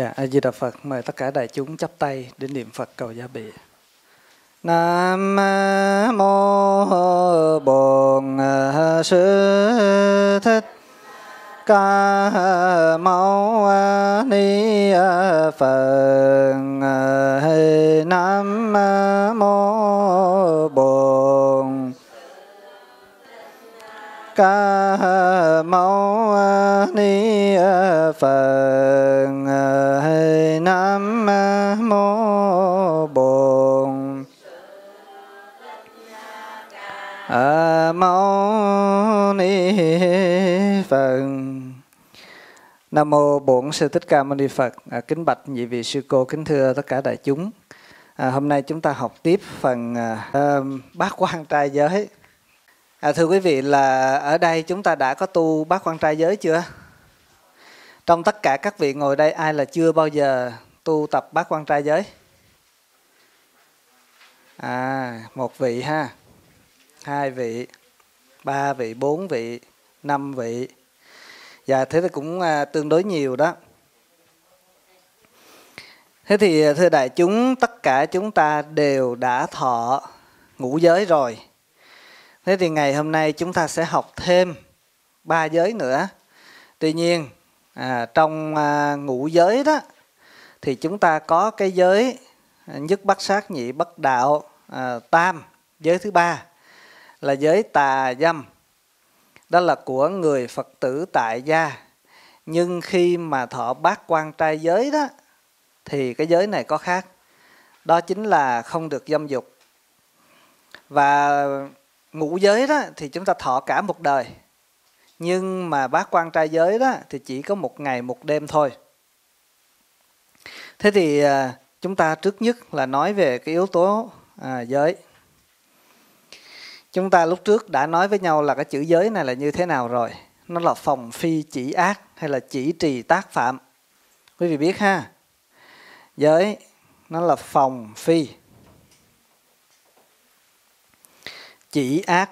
Dạ, A Di Đà Phật. Mời tất cả đại chúng chắp tay đến niệm Phật cầu gia bị. Nam mô Bổn Sư Thích Ca Mâu Ni Phật. Nam mô Bổn Ca Mâu Ni Phật. Nam mô Bổn Mâu Ni Phật. Nam mô Bổn Sư Thích Ca Mâu Ni Phật. Kính bạch nhị vị sư cô, kính thưa tất cả đại chúng. Hôm nay chúng ta học tiếp phần bát quan trai giới. Thưa quý vị, là ở đây chúng ta đã có tu bát quan trai giới chưa? Trong tất cả các vị ngồi đây, ai là chưa bao giờ tu tập bát quan trai giới? Một vị ha, 2 vị, 3 vị, 4 vị, 5 vị. Dạ, thế thì cũng tương đối nhiều đó. Thế thì thưa đại chúng, tất cả chúng ta đều đã thọ ngũ giới rồi. Thế thì ngày hôm nay chúng ta sẽ học thêm 3 giới nữa. Tuy nhiên trong ngũ giới đó thì chúng ta có cái giới nhất bát sát nhị bất đạo tam. Giới thứ 3 là giới tà dâm. Đó là của người Phật tử tại gia. Nhưng khi mà thọ bát quan trai giới đó thì cái giới này có khác. Đó chính là không được dâm dục. Và ngũ giới đó thì chúng ta thọ cả một đời. Nhưng mà bát quan trai giới đó thì chỉ có 1 ngày 1 đêm thôi. Thế thì chúng ta trước nhất là nói về cái yếu tố giới. Chúng ta lúc trước đã nói với nhau là cái chữ giới này là như thế nào rồi. Nó là phòng phi chỉ ác hay là chỉ trì tác phạm. Quý vị biết ha. Giới nó là phòng phi chỉ ác.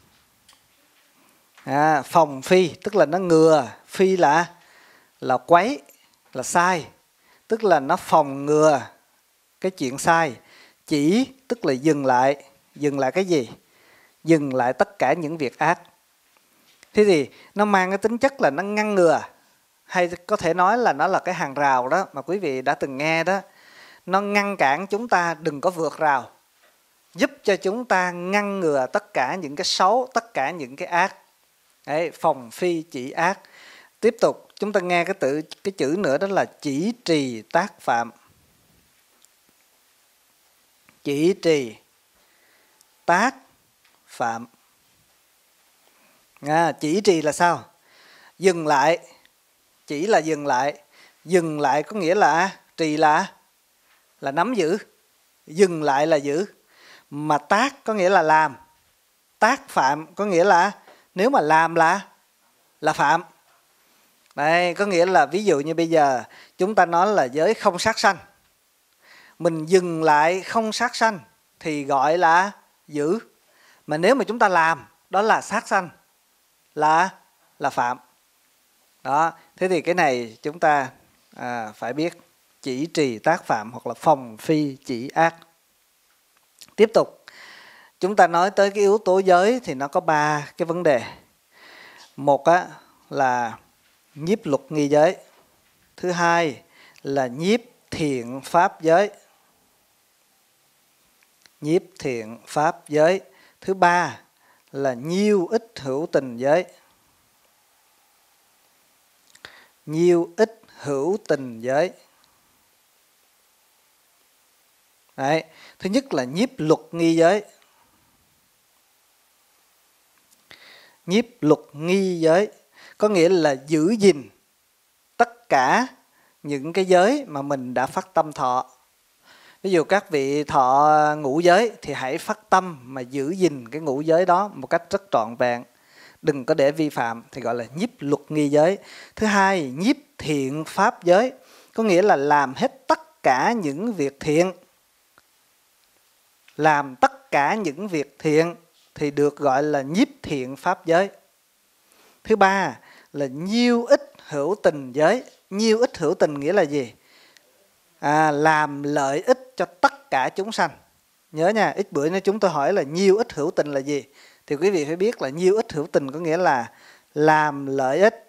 Phòng phi tức là nó ngừa, phi là quấy, là sai, tức là nó phòng ngừa cái chuyện sai. Chỉ tức là dừng lại cái gì? Dừng lại tất cả những việc ác. Thế thì nó mang cái tính chất là nó ngăn ngừa, hay có thể nói là nó là cái hàng rào đó mà quý vị đã từng nghe đó. Nó ngăn cản chúng ta đừng có vượt rào, giúp cho chúng ta ngăn ngừa tất cả những cái xấu, tất cả những cái ác. Đấy, phòng phi chỉ ác. Tiếp tục chúng ta nghe cái chữ nữa, đó là chỉ trì tác phạm. Chỉ trì tác phạm. Chỉ trì là sao? Dừng lại. Chỉ là dừng lại. Dừng lại có nghĩa là trì là nắm giữ. Dừng lại là giữ. Mà tác có nghĩa là làm. Tác phạm có nghĩa là nếu mà làm là phạm. Đây, có nghĩa là ví dụ như bây giờ chúng ta nói là giới không sát sanh. Mình dừng lại không sát sanh thì gọi là giữ. Mà nếu mà chúng ta làm đó là sát sanh, là phạm. Đó, thế thì cái này chúng ta phải biết. Chỉ trì tác phạm hoặc là phòng phi chỉ ác. Tiếp tục chúng ta nói tới cái yếu tố giới thì nó có 3 cái vấn đề. Một là nhiếp luật nghi giới. Thứ 2 là nhiếp thiện pháp giới. Nhiếp thiện pháp giới. Thứ 3 là nhiêu ích hữu tình giới. Nhiêu ích hữu tình giới. Đấy. Thứ nhất là nhiếp luật nghi giới. Nhiếp luật nghi giới có nghĩa là giữ gìn tất cả những cái giới mà mình đã phát tâm thọ. Ví dụ các vị thọ ngũ giới thì hãy phát tâm mà giữ gìn cái ngũ giới đó một cách rất trọn vẹn. Đừng có để vi phạm thì gọi là nhiếp luật nghi giới. Thứ 2, nhiếp thiện pháp giới. Có nghĩa là làm hết tất cả những việc thiện. Làm tất cả những việc thiện thì được gọi là nhiếp thiện pháp giới. Thứ 3 là nhiêu ích hữu tình giới. Nhiêu ích hữu tình nghĩa là gì? làm lợi ích cho tất cả chúng sanh. Nhớ nha, ít bữa nữa chúng tôi hỏi là nhiêu ích hữu tình là gì, thì quý vị phải biết là nhiêu ích hữu tình có nghĩa là làm lợi ích.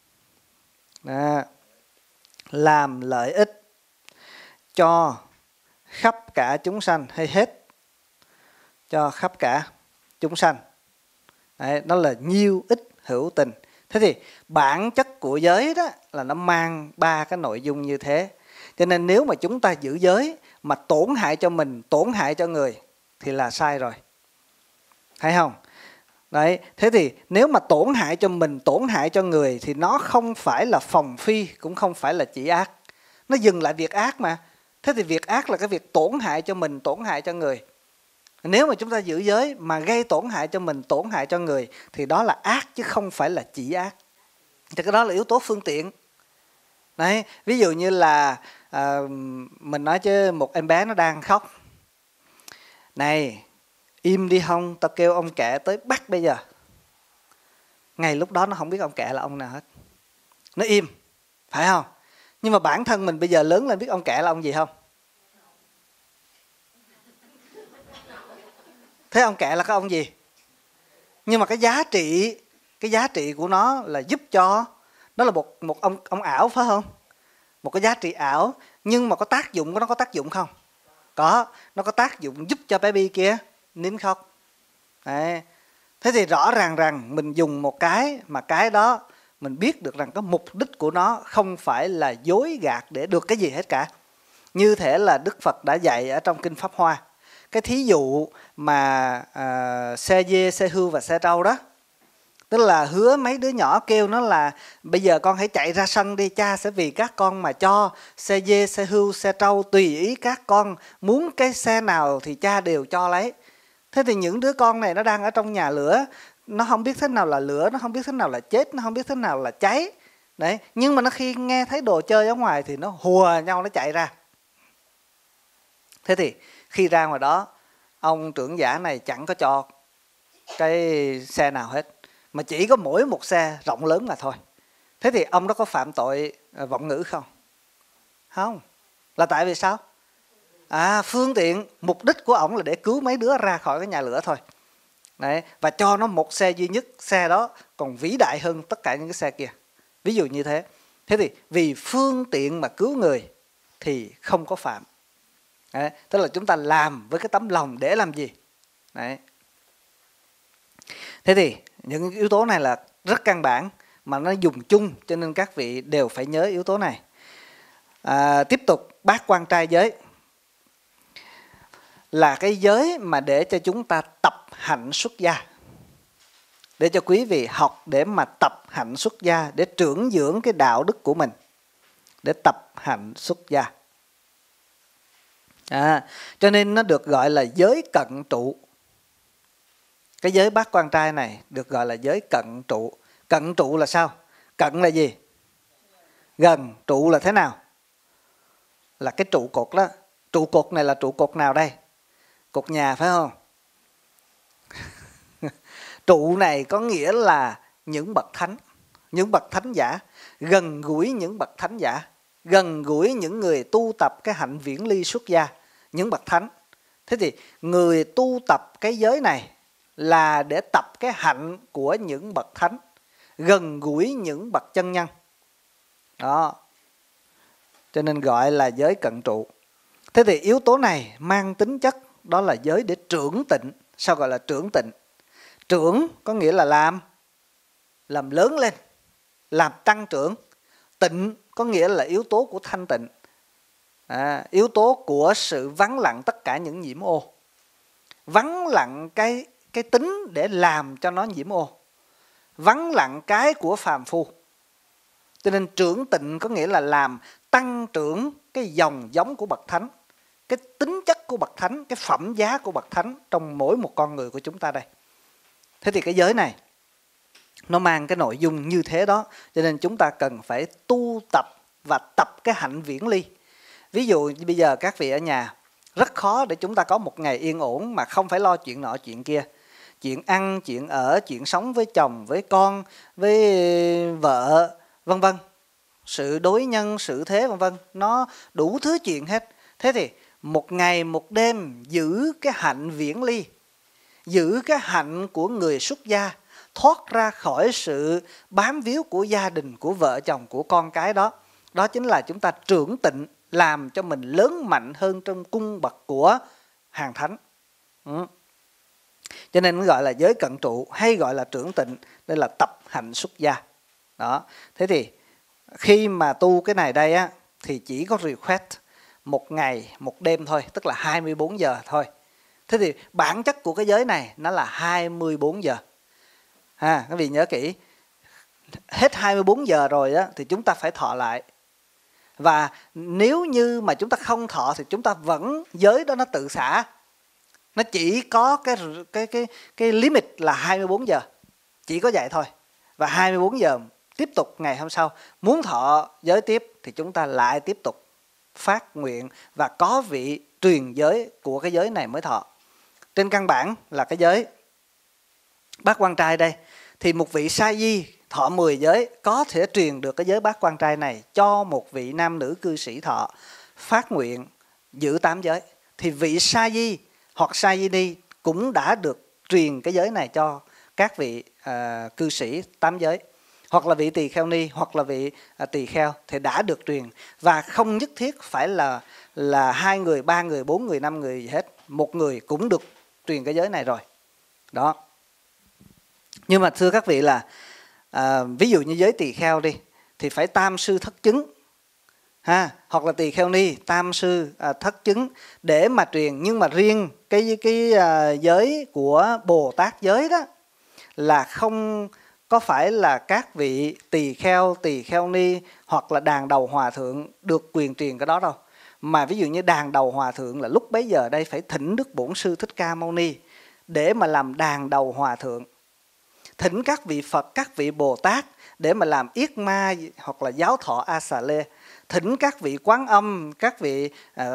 Làm lợi ích cho khắp cả chúng sanh hay hết cho khắp cả chúng sanh. Đấy, đó là nhiêu ích hữu tình. Thế thì bản chất của giới đó là nó mang 3 cái nội dung như thế. Cho nên nếu mà chúng ta giữ giới mà tổn hại cho mình, tổn hại cho người thì là sai rồi. Thấy không? Đấy, thế thì nếu mà tổn hại cho mình, tổn hại cho người thì nó không phải là phòng phi, cũng không phải là chỉ ác. Nó dừng lại việc ác mà. Thế thì việc ác là cái việc tổn hại cho mình, tổn hại cho người. Nếu mà chúng ta giữ giới mà gây tổn hại cho mình, tổn hại cho người thì đó là ác chứ không phải là chỉ ác. Thì cái đó là yếu tố phương tiện. Đấy, ví dụ như là mình nói chứ một em bé nó đang khóc. Này, im đi không, tao kêu ông kệ tới bắt bây giờ. Ngay lúc đó nó không biết ông kệ là ông nào hết. Nó im, phải không? Nhưng mà bản thân mình bây giờ lớn lên biết ông kệ là ông gì không? Thế ông kệ là cái ông gì? Nhưng mà cái giá trị của nó là giúp cho, nó là một ông ảo, phải không? Một cái giá trị ảo, nhưng mà có tác dụng của nó có tác dụng không? Có, nó có tác dụng giúp cho baby kia nín khóc. Đấy. Thế thì rõ ràng rằng mình dùng một cái mà cái đó mình biết được rằng cái mục đích của nó không phải là dối gạt để được cái gì hết cả. Như thể là Đức Phật đã dạy ở trong Kinh Pháp Hoa. Cái thí dụ mà xe dê, xe hươu và xe trâu đó. Tức là hứa mấy đứa nhỏ kêu nó là bây giờ con hãy chạy ra sân đi, cha sẽ vì các con mà cho xe dê, xe hươu, xe trâu tùy ý các con, muốn cái xe nào thì cha đều cho lấy. Thế thì những đứa con này nó đang ở trong nhà lửa, nó không biết thế nào là lửa, nó không biết thế nào là chết, nó không biết thế nào là cháy. Đấy, nhưng mà nó khi nghe thấy đồ chơi ở ngoài thì nó hùa nhau nó chạy ra. Thế thì khi ra ngoài đó, ông trưởng giả này chẳng có cho cái xe nào hết, mà chỉ có mỗi một xe rộng lớn mà thôi. Thế thì ông đó có phạm tội vọng ngữ không? Không. Là tại vì sao? Phương tiện, mục đích của ổng là để cứu mấy đứa ra khỏi cái nhà lửa thôi. Đấy, và cho nó một xe duy nhất, xe đó còn vĩ đại hơn tất cả những cái xe kia. Ví dụ như thế. Thế thì vì phương tiện mà cứu người thì không có phạm. Đấy, tức là chúng ta làm với cái tấm lòng để làm gì? Đấy. Thế thì những yếu tố này là rất căn bản mà nó dùng chung, cho nên các vị đều phải nhớ yếu tố này. Tiếp tục, bát quan trai giới là cái giới mà để cho chúng ta tập hạnh xuất gia. Để cho quý vị học để mà tập hạnh xuất gia, để trưởng dưỡng cái đạo đức của mình, để tập hạnh xuất gia. Cho nên nó được gọi là giới cận trụ. Cái giới bát quan trai này được gọi là giới cận trụ. Cận trụ là sao? Cận là gì? Gần. Trụ là thế nào? Là cái trụ cột đó. Trụ cột này là trụ cột nào đây? Cột nhà phải không? Trụ này có nghĩa là những bậc thánh, những bậc thánh giả, gần gũi những bậc thánh giả, gần gũi những người tu tập cái hạnh viễn ly xuất gia, những bậc thánh. Thế thì người tu tập cái giới này là để tập cái hạnh của những bậc thánh, gần gũi những bậc chân nhân. Đó. Cho nên gọi là giới cận trụ. Thế thì yếu tố này mang tính chất đó là giới để trưởng tịnh. Sao gọi là trưởng tịnh? Trưởng có nghĩa là làm lớn lên, làm tăng trưởng. Tịnh có nghĩa là yếu tố của thanh tịnh, yếu tố của sự vắng lặng tất cả những nhiễm ô. Vắng lặng cái tính để làm cho nó nhiễm ô, vắng lặng cái của phàm phu. Cho nên trưởng tịnh có nghĩa là làm tăng trưởng cái dòng giống của bậc thánh, cái tính chất của bậc thánh, cái phẩm giá của bậc thánh trong mỗi một con người của chúng ta đây. Thế thì cái giới này nó mang cái nội dung như thế đó, cho nên chúng ta cần phải tu tập và tập cái hạnh viễn ly. Ví dụ bây giờ các vị ở nhà rất khó để chúng ta có một ngày yên ổn mà không phải lo chuyện nọ chuyện kia. Chuyện ăn, chuyện ở, chuyện sống với chồng, với con, với vợ, vân vân. sự đối nhân, sự thế vân vân, nó đủ thứ chuyện hết. Thế thì một ngày một đêm giữ cái hạnh viễn ly, giữ cái hạnh của người xuất gia, thoát ra khỏi sự bám víu của gia đình, của vợ chồng, của con cái đó. Đó chính là chúng ta trưởng tịnh, làm cho mình lớn mạnh hơn trong cung bậc của hàng thánh. Cho nên nó gọi là giới cận trụ hay gọi là trưởng tịnh. Đây là tập hạnh xuất gia. Đó. Thế thì khi mà tu cái này đây á, thì chỉ có request một ngày một đêm thôi, tức là 24 giờ thôi. Thế thì bản chất của cái giới này nó là 24 giờ. Các vị nhớ kỹ, hết 24 giờ rồi á, thì chúng ta phải thọ lại. Và nếu như mà chúng ta không thọ thì chúng ta vẫn, giới đó nó tự xả. Nó chỉ có cái limit là 24 giờ. Chỉ có vậy thôi. Và 24 giờ tiếp tục ngày hôm sau. Muốn thọ giới tiếp thì chúng ta lại tiếp tục phát nguyện và có vị truyền giới của cái giới này mới thọ. Trên căn bản là cái giới bát quan trai đây, thì một vị sa di thọ 10 giới có thể truyền được cái giới bát quan trai này cho một vị nam nữ cư sĩ thọ, phát nguyện giữ 8 giới. Thì vị sa di hoặc sa di ni cũng đã được truyền cái giới này cho các vị cư sĩ 8 giới. Hoặc là vị tỳ kheo ni, hoặc là vị tỳ kheo thì đã được truyền. Và không nhất thiết phải là 2 người, 3 người, 4 người, 5 người gì hết. Một người cũng được truyền cái giới này rồi. Đó. Nhưng mà thưa các vị là ví dụ như giới tỳ kheo đi, thì phải tam sư thất chứng, hoặc là tỳ kheo ni tam sư thất chứng để mà truyền. Nhưng mà riêng cái giới của Bồ Tát giới đó là không có phải là các vị tỳ kheo ni hoặc là đàn đầu hòa thượng được quyền truyền cái đó đâu. Mà ví dụ như đàn đầu hòa thượng là lúc bấy giờ đây phải thỉnh Đức Bổn Sư Thích Ca Mâu Ni để mà làm đàn đầu hòa thượng. Thỉnh các vị Phật, các vị Bồ Tát để mà làm yết ma hoặc là giáo thọ A Xà Lê. Thỉnh các vị Quán Âm, các vị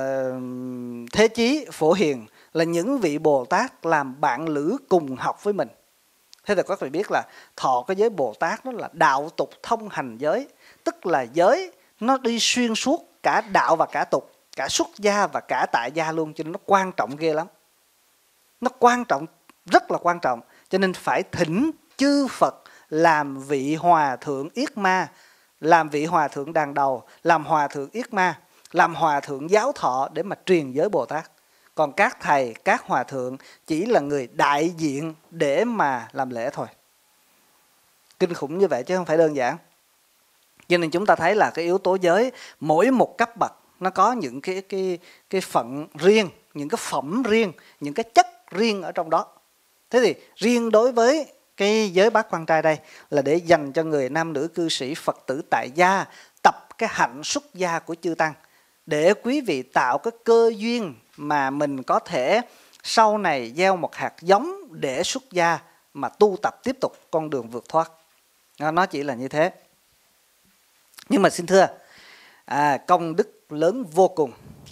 Thế Chí, Phổ Hiền là những vị Bồ Tát làm bạn lữ cùng học với mình. Thế thì các vị biết là thọ cái giới Bồ Tát đó là đạo tục thông hành giới. Tức là giới nó đi xuyên suốt cả đạo và cả tục, cả xuất gia và cả tại gia luôn. Cho nên nó quan trọng ghê lắm. Nó quan trọng, rất là quan trọng. Cho nên phải thỉnh chư Phật làm vị hòa thượng yết ma, làm vị hòa thượng đàn đầu, làm hòa thượng yết ma, làm hòa thượng giáo thọ để mà truyền giới Bồ Tát. Còn các thầy, các hòa thượng chỉ là người đại diện để mà làm lễ thôi. Kinh khủng như vậy chứ không phải đơn giản. Cho nên chúng ta thấy là cái yếu tố giới, mỗi một cấp bậc nó có những cái phận riêng, những cái phẩm riêng, những cái chất riêng ở trong đó. Thế thì riêng đối với cái giới bát quan trai đây là để dành cho người nam nữ cư sĩ Phật tử tại gia tập cái hạnh xuất gia của chư tăng, để quý vị tạo cái cơ duyên mà mình có thể sau này gieo một hạt giống để xuất gia mà tu tập tiếp tục con đường vượt thoát. Nó chỉ là như thế. Nhưng mà xin thưa, công đức lớn vô cùng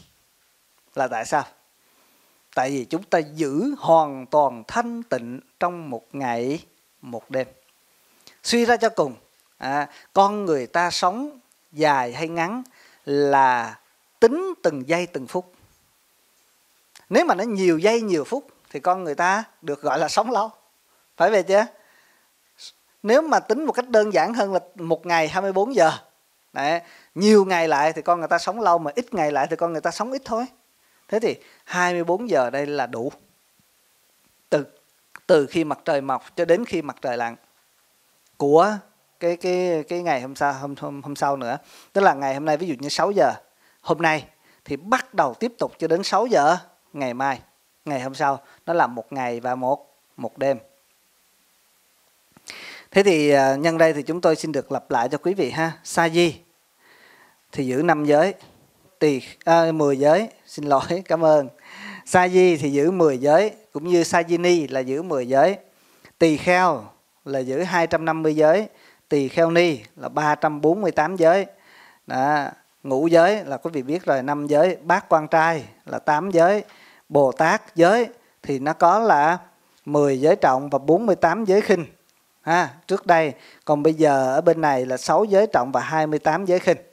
là tại sao? Tại vì chúng ta giữ hoàn toàn thanh tịnh trong một ngày một đêm. Suy ra cho cùng, con người ta sống dài hay ngắn là tính từng giây từng phút. Nếu mà nó nhiều giây nhiều phút thì con người ta được gọi là sống lâu. Phải vậy chứ? Nếu mà tính một cách đơn giản hơn là một ngày 24 giờ. Đấy, nhiều ngày lại thì con người ta sống lâu, mà ít ngày lại thì con người ta sống ít thôi. Thế thì 24 giờ đây là đủ. Từ khi mặt trời mọc cho đến khi mặt trời lặn của cái ngày hôm sau nữa. Tức là ngày hôm nay ví dụ như 6 giờ hôm nay thì bắt đầu tiếp tục cho đến 6 giờ ngày mai, ngày hôm sau. Nó là một ngày và một đêm. Thế thì nhân đây thì chúng tôi xin được lặp lại cho quý vị ha. Sa di thì giữ 5 giới, 10 giới, xin lỗi, cảm ơn. Sa di thì giữ 10 giới, cũng như sa di ni là giữ 10 giới. Tỳ kheo là giữ 250 giới, tỳ kheo ni là 348 giới. Đó. Ngũ giới là quý vị biết rồi, 5 giới, bát quan trai là 8 giới, Bồ Tát giới thì nó có là 10 giới trọng và 48 giới khinh. trước đây. Còn bây giờ ở bên này là 6 giới trọng và 28 giới khinh.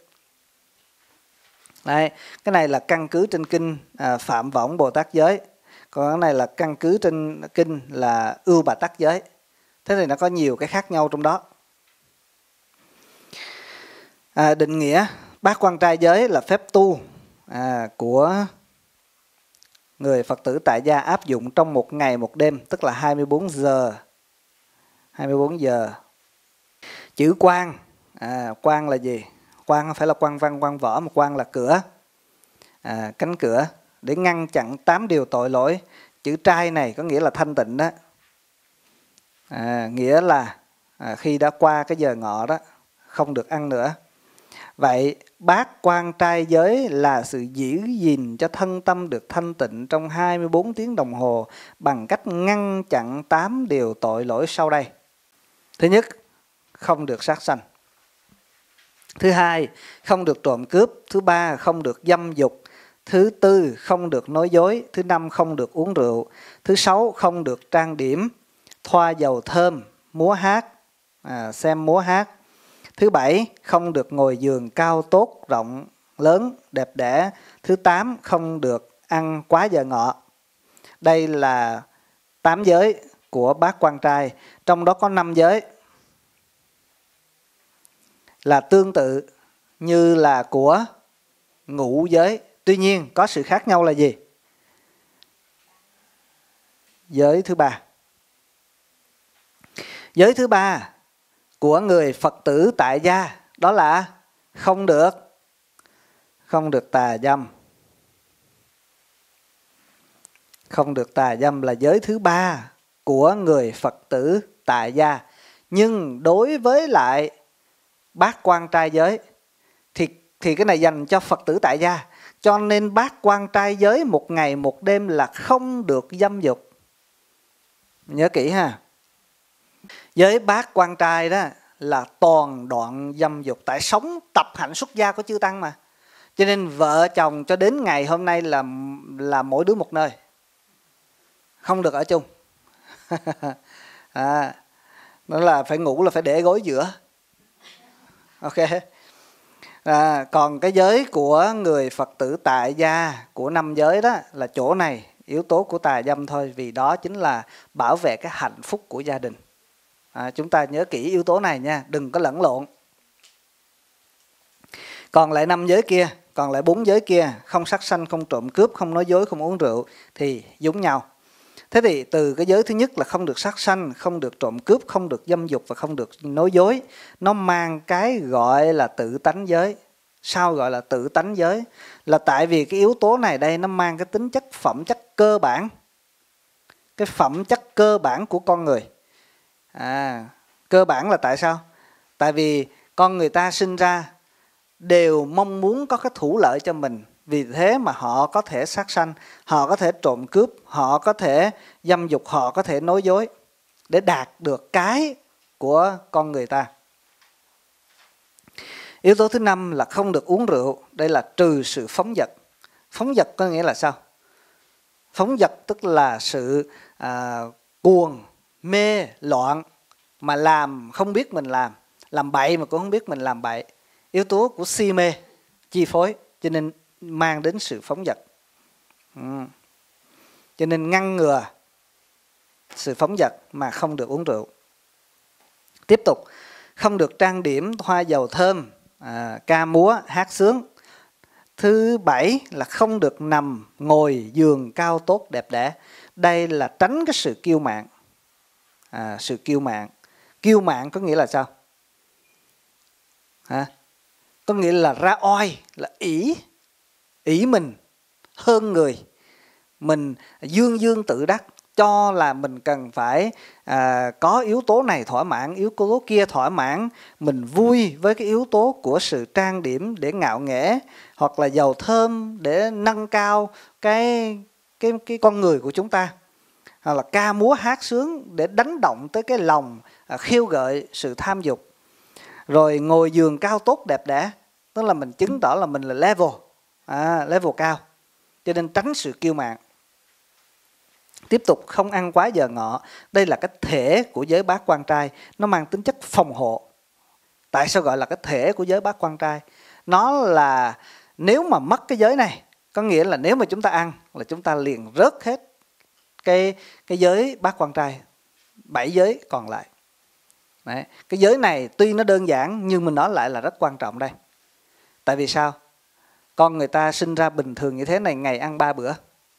Đấy, cái này là căn cứ trên kinh Phạm Võng Bồ Tát giới. Còn cái này là căn cứ trên kinh là Ưu Bà Tát giới. Thế thì nó có nhiều cái khác nhau trong đó. Định nghĩa bát quan trai giới là phép tu của người Phật tử tại gia áp dụng trong một ngày một đêm, tức là 24 giờ. 24 giờ. Chữ quan, quan là gì? Quan không phải là quan văn, quan võ, mà quan là cửa, cánh cửa để ngăn chặn 8 điều tội lỗi. Chữ trai này có nghĩa là thanh tịnh đó. Nghĩa là khi đã qua cái giờ ngọ đó, không được ăn nữa. Vậy bát quan trai giới là sự giữ gìn cho thân tâm được thanh tịnh trong 24 tiếng đồng hồ bằng cách ngăn chặn 8 điều tội lỗi sau đây. Thứ nhất, không được sát sanh. Thứ hai, không được trộm cướp. Thứ ba, không được dâm dục. Thứ tư, không được nói dối. Thứ năm, không được uống rượu. Thứ sáu, không được trang điểm, thoa dầu thơm, múa hát, xem múa hát. Thứ bảy, không được ngồi giường cao tốt, rộng, lớn, đẹp đẽ. Thứ tám, không được ăn quá giờ ngọ. Đây là 8 giới của bát quan trai. Trong đó có 5 giới là tương tự như là của ngũ giới. Tuy nhiên có sự khác nhau là gì? Giới thứ ba. Giới thứ ba của người Phật tử tại gia đó là không được tà dâm. Không được tà dâm là giới thứ ba của người Phật tử tại gia. Nhưng đối với lại bát quan trai giới thì cái này dành cho Phật tử tại gia. Cho nên bát quan trai giới một ngày một đêm là không được dâm dục. Nhớ kỹ ha. Giới bát quan trai đó là toàn đoạn dâm dục. Tại sống tập hạnh xuất gia của chư tăng mà. Cho nên vợ chồng cho đến ngày hôm nay là mỗi đứa một nơi, không được ở chung. Đó là phải ngủ là phải để gối giữa. Ok. Còn cái giới của người Phật tử tại gia của 5 giới đó là chỗ này yếu tố của tà dâm thôi, vì đó chính là bảo vệ cái hạnh phúc của gia đình. Chúng ta nhớ kỹ yếu tố này nha, đừng có lẫn lộn. Còn lại 5 giới kia, còn lại 4 giới kia, không sát sanh, không trộm cướp, không nói dối, không uống rượu thì giống nhau. Thế thì từ cái giới thứ nhất là không được sát sanh, không được trộm cướp, không được dâm dục và không được nói dối, nó mang cái gọi là tự tánh giới. Sao gọi là tự tánh giới? Là tại vì cái yếu tố này đây nó mang cái tính chất phẩm chất cơ bản. Cái phẩm chất cơ bản của con người. Cơ bản là tại sao? Tại vì con người ta sinh ra đều mong muốn có cái thủ lợi cho mình. Vì thế mà họ có thể sát sanh, họ có thể trộm cướp, họ có thể dâm dục, họ có thể nói dối để đạt được cái của con người ta. Yếu tố thứ 5 là không được uống rượu. Đây là trừ sự phóng dật. Phóng dật có nghĩa là sao? Phóng dật tức là sự cuồng, mê, loạn mà làm không biết mình làm bậy mà cũng không biết mình làm bậy. Yếu tố của si mê chi phối, cho nên mang đến sự phóng dật. Cho nên ngăn ngừa sự phóng dật mà không được uống rượu. Tiếp tục, không được trang điểm, thoa dầu thơm, ca múa, hát sướng. Thứ 7 là không được nằm ngồi giường cao tốt đẹp đẽ. Đây là tránh cái sự kiêu mạn. Sự kiêu mạn. Kiêu mạn có nghĩa là sao? Có nghĩa là ra oai, là ỷ mình hơn người. Mình dương dương tự đắc, cho là mình cần phải có yếu tố này thỏa mãn, yếu tố kia thỏa mãn. Mình vui với cái yếu tố của sự trang điểm để ngạo nghễ, hoặc là dầu thơm để nâng cao cái con người của chúng ta, hoặc là ca múa hát sướng để đánh động tới cái lòng khiêu gợi sự tham dục. Rồi ngồi giường cao tốt đẹp đẽ, tức là mình chứng tỏ là mình là level cao, cho nên tránh sự kiêu mạn. Tiếp tục không ăn quá giờ ngọ. Đây là cái thể của giới bát quan trai, nó mang tính chất phòng hộ. Tại sao gọi là cái thể của giới bát quan trai? Nó là nếu mà mất cái giới này, có nghĩa là nếu mà chúng ta ăn là chúng ta liền rớt hết cái giới bát quan trai, 7 giới còn lại. Đấy. Cái giới này tuy nó đơn giản nhưng mà nó lại là rất quan trọng đây. Tại vì sao? Con người ta sinh ra bình thường như thế này, ngày ăn 3 bữa.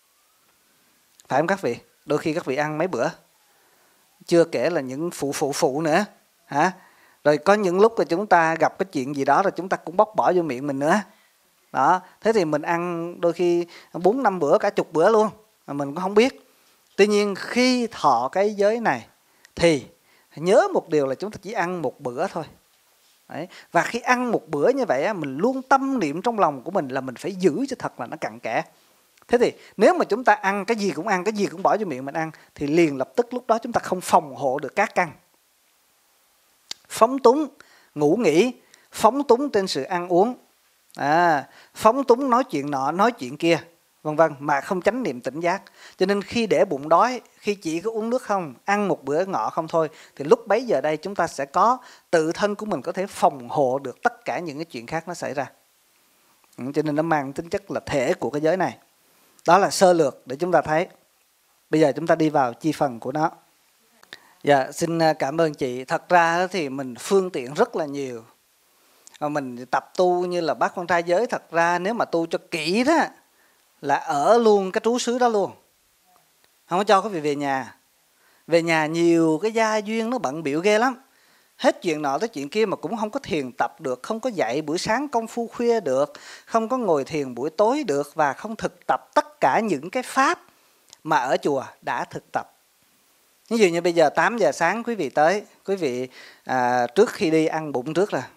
Phải không các vị? Đôi khi các vị ăn mấy bữa. Chưa kể là những phụ nữa. Hả? Rồi có những lúc là chúng ta gặp cái chuyện gì đó rồi chúng ta cũng bóc bỏ vô miệng mình nữa. Đó. Thế thì mình ăn đôi khi 4-5 bữa, cả chục bữa luôn, mà mình cũng không biết. Tuy nhiên khi thọ cái giới này thì nhớ một điều là chúng ta chỉ ăn một bữa thôi. Đấy. Và khi ăn một bữa như vậy mình luôn tâm niệm trong lòng của mình là mình phải giữ cho thật là nó cặn kẽ. Thế thì nếu mà chúng ta ăn cái gì cũng ăn, cái gì cũng bỏ vô miệng mình ăn, thì liền lập tức lúc đó chúng ta không phòng hộ được các căn. Phóng túng, ngủ nghỉ, phóng túng trên sự ăn uống, phóng túng nói chuyện nọ, nói chuyện kia, vân vân, mà không chánh niệm tỉnh giác. Cho nên khi để bụng đói, khi chỉ có uống nước không, ăn một bữa ngọ không thôi, thì lúc bấy giờ đây chúng ta sẽ có tự thân của mình có thể phòng hộ được tất cả những cái chuyện khác nó xảy ra. Cho nên nó mang tính chất là thể của cái giới này. Đó là sơ lược để chúng ta thấy. Bây giờ chúng ta đi vào chi phần của nó. Dạ, xin cảm ơn chị. Thật ra thì mình phương tiện rất là nhiều. Mình tập tu như là bát quan trai giới, thật ra nếu mà tu cho kỹ đó là ở luôn cái trú xứ đó luôn. Không có cho quý vị về nhà. Về nhà nhiều cái gia duyên nó bận bịu ghê lắm. Hết chuyện nọ tới chuyện kia mà cũng không có thiền tập được, không có dậy buổi sáng công phu khuya được, không có ngồi thiền buổi tối được, và không thực tập tất cả những cái pháp mà ở chùa đã thực tập. Ví dụ như bây giờ 8 giờ sáng quý vị tới, quý vị trước khi đi ăn bụng trước là,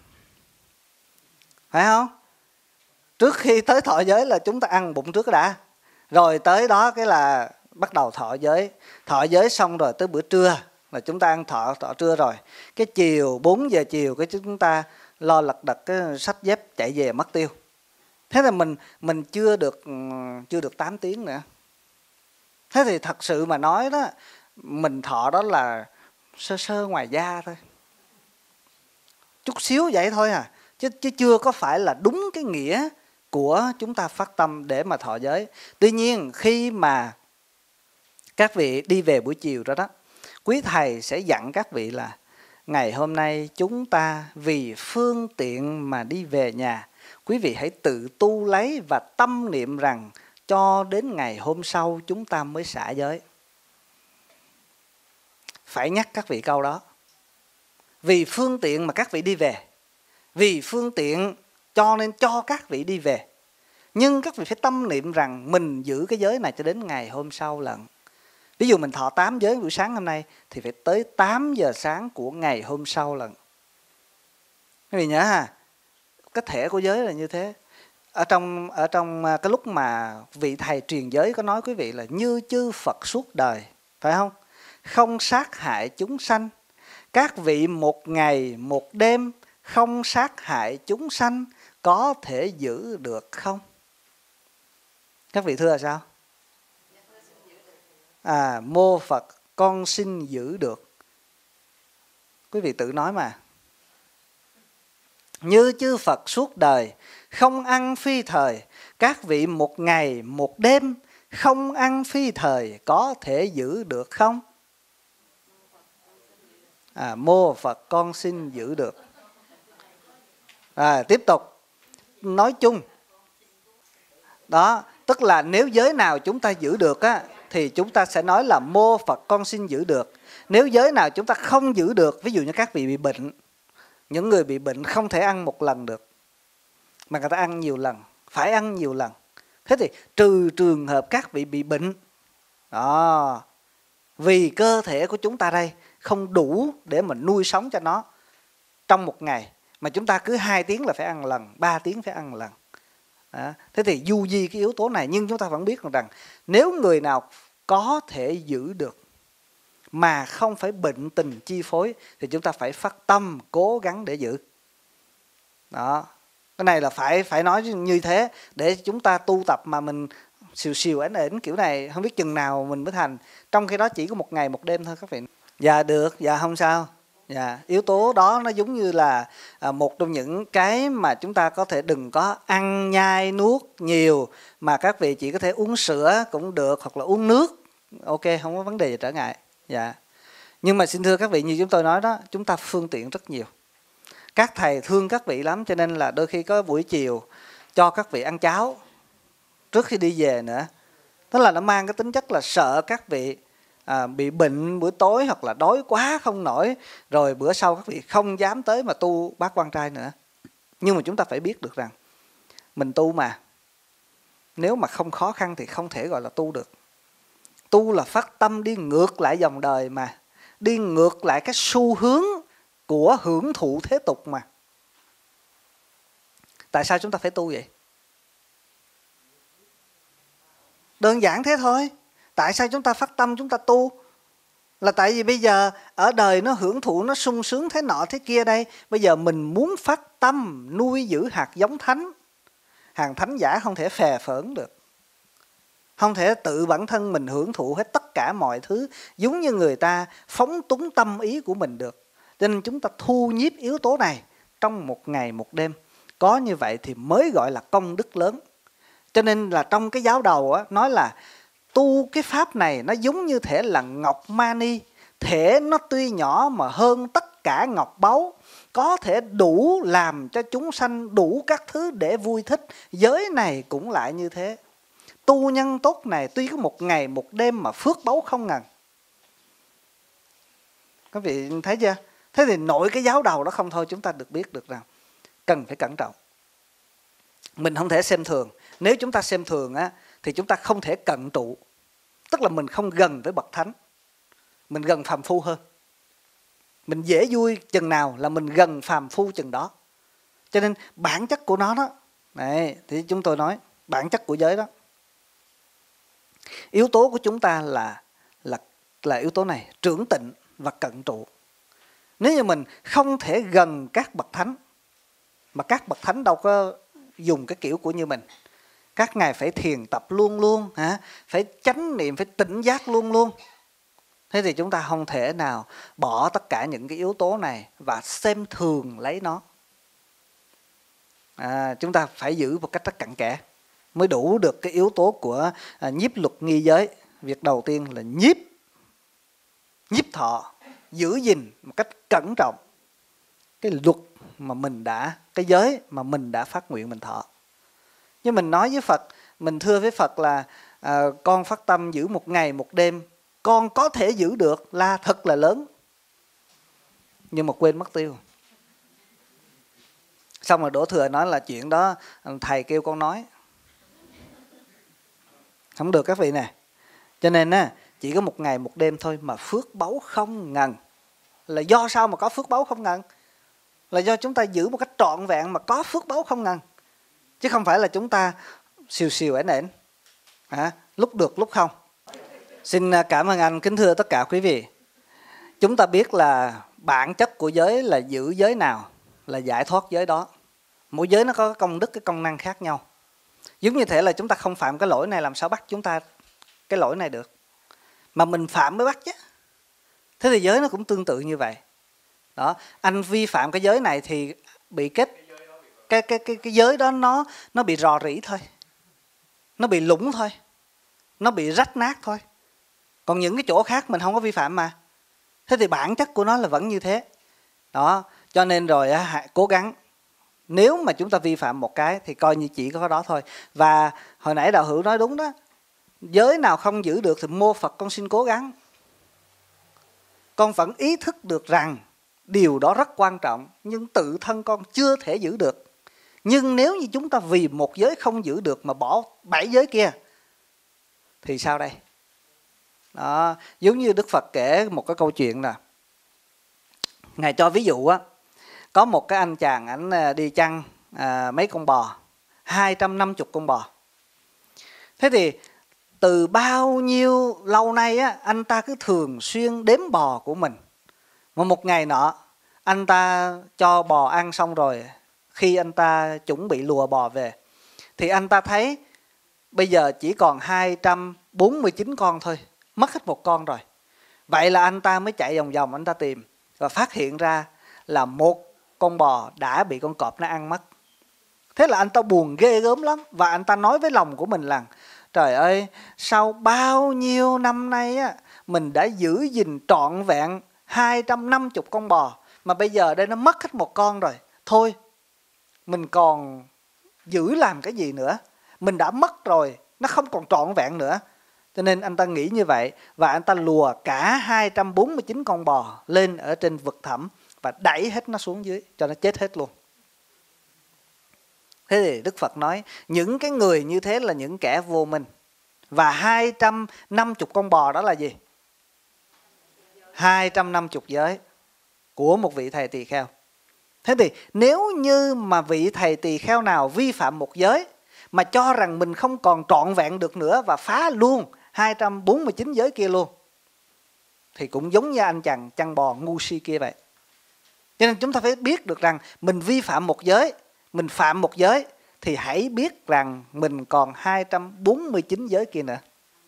phải không? Trước khi tới thọ giới là chúng ta ăn bụng trước đã. Rồi tới đó cái là bắt đầu thọ giới. Thọ giới xong rồi tới bữa trưa là chúng ta ăn thọ trưa rồi. Cái chiều 4 giờ chiều cái chúng ta lo lật đật cái sách dép chạy về mất tiêu. Thế là mình chưa được 8 tiếng nữa. Thế thì thật sự mà nói đó, mình thọ đó là sơ sơ ngoài da thôi, chút xíu vậy thôi à, chứ chưa có phải là đúng cái nghĩa của chúng ta phát tâm để mà thọ giới. Tuy nhiên khi mà các vị đi về buổi chiều đó, quý thầy sẽ dặn các vị là ngày hôm nay chúng ta vì phương tiện mà đi về nhà, quý vị hãy tự tu lấy và tâm niệm rằng cho đến ngày hôm sau chúng ta mới xả giới. Phải nhắc các vị câu đó. Vì phương tiện mà các vị đi về, vì phương tiện cho nên cho các vị đi về. Nhưng các vị phải tâm niệm rằng mình giữ cái giới này cho đến ngày hôm sau lận. Ví dụ mình thọ 8 giới buổi sáng hôm nay thì phải tới 8 giờ sáng của ngày hôm sau lận. Các vị nhớ ha, cái thể của giới là như thế. Ở trong cái lúc mà vị thầy truyền giới có nói quý vị là như chư Phật suốt đời, phải không? Không sát hại chúng sanh. Các vị một ngày một đêm không sát hại chúng sanh, có thể giữ được không? Các vị thưa là sao? Mô Phật con xin giữ được. Quý vị tự nói mà. Như chư Phật suốt đời không ăn phi thời, các vị một ngày một đêm không ăn phi thời, có thể giữ được không? Mô Phật con xin giữ được. Tiếp tục nói chung. Đó, tức là nếu giới nào chúng ta giữ được thì chúng ta sẽ nói là mô Phật con xin giữ được. Nếu giới nào chúng ta không giữ được, ví dụ như các vị bị bệnh, những người bị bệnh không thể ăn một lần được, mà người ta ăn nhiều lần, phải ăn nhiều lần. Thế thì trừ trường hợp các vị bị bệnh, vì cơ thể của chúng ta đây không đủ để mà nuôi sống cho nó trong một ngày, mà chúng ta cứ 2 tiếng là phải ăn lần, 3 tiếng phải ăn lần. Thế thì du di cái yếu tố này, nhưng chúng ta vẫn biết rằng nếu người nào có thể giữ được mà không phải bệnh tình chi phối thì chúng ta phải phát tâm cố gắng để giữ. Đó, cái này là phải nói như thế để chúng ta tu tập mà mình xìu xìu ẻn ẻn kiểu này, không biết chừng nào mình mới thành. Trong khi đó chỉ có 1 ngày 1 đêm thôi các vị. Dạ được, dạ không sao. Dạ, yếu tố đó nó giống như là một trong những cái mà chúng ta có thể đừng có ăn nhai nuốt nhiều, mà các vị chỉ có thể uống sữa cũng được, hoặc là uống nước, ok, không có vấn đề gì trở ngại. Dạ. Nhưng mà xin thưa các vị, như chúng tôi nói đó, chúng ta phương tiện rất nhiều. Các thầy thương các vị lắm, cho nên là đôi khi có buổi chiều cho các vị ăn cháo trước khi đi về nữa. Tức là nó mang cái tính chất là sợ các vị bị bệnh buổi tối, hoặc là đói quá không nổi, rồi bữa sau các vị không dám tới mà tu bát quan trai nữa. Nhưng mà chúng ta phải biết được rằng mình tu mà, nếu mà không khó khăn thì không thể gọi là tu được. Tu là phát tâm đi ngược lại dòng đời mà, đi ngược lại cái xu hướng của hưởng thụ thế tục mà. Tại sao chúng ta phải tu vậy? Đơn giản thế thôi. Tại sao chúng ta phát tâm chúng ta tu? Là tại vì bây giờ ở đời nó hưởng thụ, nó sung sướng thế nọ thế kia đây. Bây giờ mình muốn phát tâm nuôi giữ hạt giống thánh. Hàng thánh giả không thể phè phỡn được, không thể tự bản thân mình hưởng thụ hết tất cả mọi thứ giống như người ta phóng túng tâm ý của mình được. Cho nên chúng ta thu nhiếp yếu tố này trong 1 ngày 1 đêm. Có như vậy thì mới gọi là công đức lớn. Cho nên là trong cái giáo đầu á, nói là tu cái pháp này nó giống như thể là ngọc mani. Thể nó tuy nhỏ mà hơn tất cả ngọc báu, có thể đủ làm cho chúng sanh đủ các thứ để vui thích. Giới này cũng lại như thế. Tu nhân tốt này tuy có 1 ngày 1 đêm mà phước báu không ngần. Các vị thấy chưa? Thế thì nội cái giáo đầu đó không thôi, chúng ta được biết được rằng cần phải cẩn trọng. Mình không thể xem thường. Nếu chúng ta xem thường á, thì chúng ta không thể cận trụ. Tức là mình không gần với bậc thánh, mình gần phàm phu hơn. Mình dễ vui chừng nào là mình gần phàm phu chừng đó. Cho nên bản chất của nó đó, này, thì chúng tôi nói bản chất của giới đó, yếu tố của chúng ta là yếu tố này, trưởng tịnh và cận trụ. Nếu như mình không thể gần các bậc thánh, mà các bậc thánh đâu có dùng cái kiểu của như mình. Các ngài phải thiền tập luôn luôn, phải chánh niệm, phải tỉnh giác luôn luôn. Thế thì chúng ta không thể nào bỏ tất cả những cái yếu tố này và xem thường lấy nó. Chúng ta phải giữ một cách rất cặn kẽ mới đủ được cái yếu tố của nhiếp luật nghi giới. Việc đầu tiên là nhiếp thọ, giữ gìn một cách cẩn trọng cái luật mà mình đã, cái giới mà mình đã phát nguyện mình thọ. Nhưng mình nói với Phật, mình thưa với Phật là con phát tâm giữ 1 ngày 1 đêm, con có thể giữ được là thật là lớn. Nhưng mà quên mất tiêu. Xong rồi đổ thừa nói là chuyện đó thầy kêu con nói. Không được các vị nè. Cho nên chỉ có 1 ngày 1 đêm thôi mà phước báu không ngần. Là do sao mà có phước báu không ngần? Là do chúng ta giữ một cách trọn vẹn mà có phước báu không ngần. Chứ không phải là chúng ta xìu xìu ẻn ẻn, lúc được lúc không. Xin cảm ơn anh, kính thưa tất cả quý vị. Chúng ta biết là bản chất của giới là giữ giới nào là giải thoát giới đó. Mỗi giới nó có công đức, cái công năng khác nhau. Giống như thế là chúng ta không phạm cái lỗi này, làm sao bắt chúng ta cái lỗi này được. Mà mình phạm mới bắt chứ. Thế thì giới nó cũng tương tự như vậy. Đó, anh vi phạm cái giới này thì bị cái giới đó nó bị rò rỉ thôi. Nó bị lủng thôi. Nó bị rách nát thôi. Còn những cái chỗ khác mình không có vi phạm mà. Thế thì bản chất của nó là vẫn như thế. Đó, cho nên rồi cố gắng. Nếu mà chúng ta vi phạm một cái thì coi như chỉ có đó thôi. Và hồi nãy đạo hữu nói đúng đó. Giới nào không giữ được thì mô Phật con xin cố gắng. Con vẫn ý thức được rằng điều đó rất quan trọng, nhưng tự thân con chưa thể giữ được. Nhưng nếu như chúng ta vì một giới không giữ được mà bỏ 7 giới kia thì sao đây? Đó, giống như Đức Phật kể một cái câu chuyện là Ngài cho ví dụ á, có một cái anh chàng ảnh đi chăn mấy con bò, 250 con bò. Thế thì từ bao nhiêu lâu nay á, anh ta cứ thường xuyên đếm bò của mình. Mà một ngày nọ, anh ta cho bò ăn xong rồi, khi anh ta chuẩn bị lùa bò về, thì anh ta thấy bây giờ chỉ còn 249 con thôi, mất hết một con rồi. Vậy là anh ta mới chạy vòng vòng anh ta tìm và phát hiện ra là một con bò đã bị con cọp nó ăn mất. Thế là anh ta buồn ghê gớm lắm, và anh ta nói với lòng của mình là trời ơi, sau bao nhiêu năm nay á, mình đã giữ gìn trọn vẹn 250 con bò, mà bây giờ đây nó mất hết một con rồi. Thôi, mình còn giữ làm cái gì nữa? Mình đã mất rồi, nó không còn trọn vẹn nữa. Cho nên anh ta nghĩ như vậy, và anh ta lùa cả 249 con bò lên ở trên vực thẳm và đẩy hết nó xuống dưới cho nó chết hết luôn. Thế thì Đức Phật nói những cái người như thế là những kẻ vô minh. Và 250 con bò đó là gì? 250 giới của một vị thầy tỳ kheo. Thế thì nếu như mà vị thầy tỳ kheo nào vi phạm một giới mà cho rằng mình không còn trọn vẹn được nữa và phá luôn 249 giới kia luôn, thì cũng giống như anh chàng chăn bò ngu si kia vậy. Cho nên chúng ta phải biết được rằng mình vi phạm một giới, mình phạm một giới, thì hãy biết rằng mình còn 249 giới kia nữa.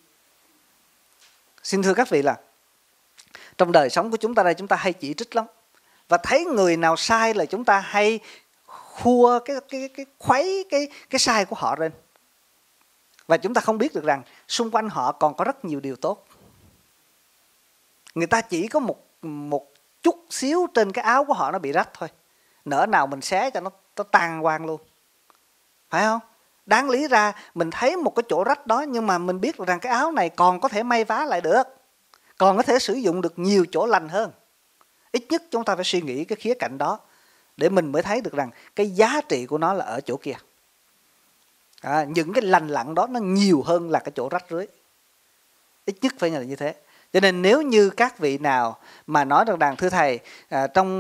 Xin thưa các vị là trong đời sống của chúng ta đây, chúng ta hay chỉ trích lắm. Và thấy người nào sai là chúng ta hay khua khuấy cái sai của họ lên. Và chúng ta không biết được rằng xung quanh họ còn có rất nhiều điều tốt. Người ta chỉ có một chút xíu trên cái áo của họ nó bị rách thôi, nỡ nào mình xé cho nó tan quang luôn, phải không? Đáng lý ra mình thấy một cái chỗ rách đó, nhưng mà mình biết được rằng cái áo này còn có thể may vá lại được, còn có thể sử dụng được nhiều chỗ lành hơn. Ít nhất chúng ta phải suy nghĩ cái khía cạnh đó để mình mới thấy được rằng cái giá trị của nó là ở chỗ kia. Những cái lành lặn đó nó nhiều hơn là cái chỗ rách rưới. Ít nhất phải là như thế. Cho nên nếu như các vị nào mà nói rằng thưa thầy, trong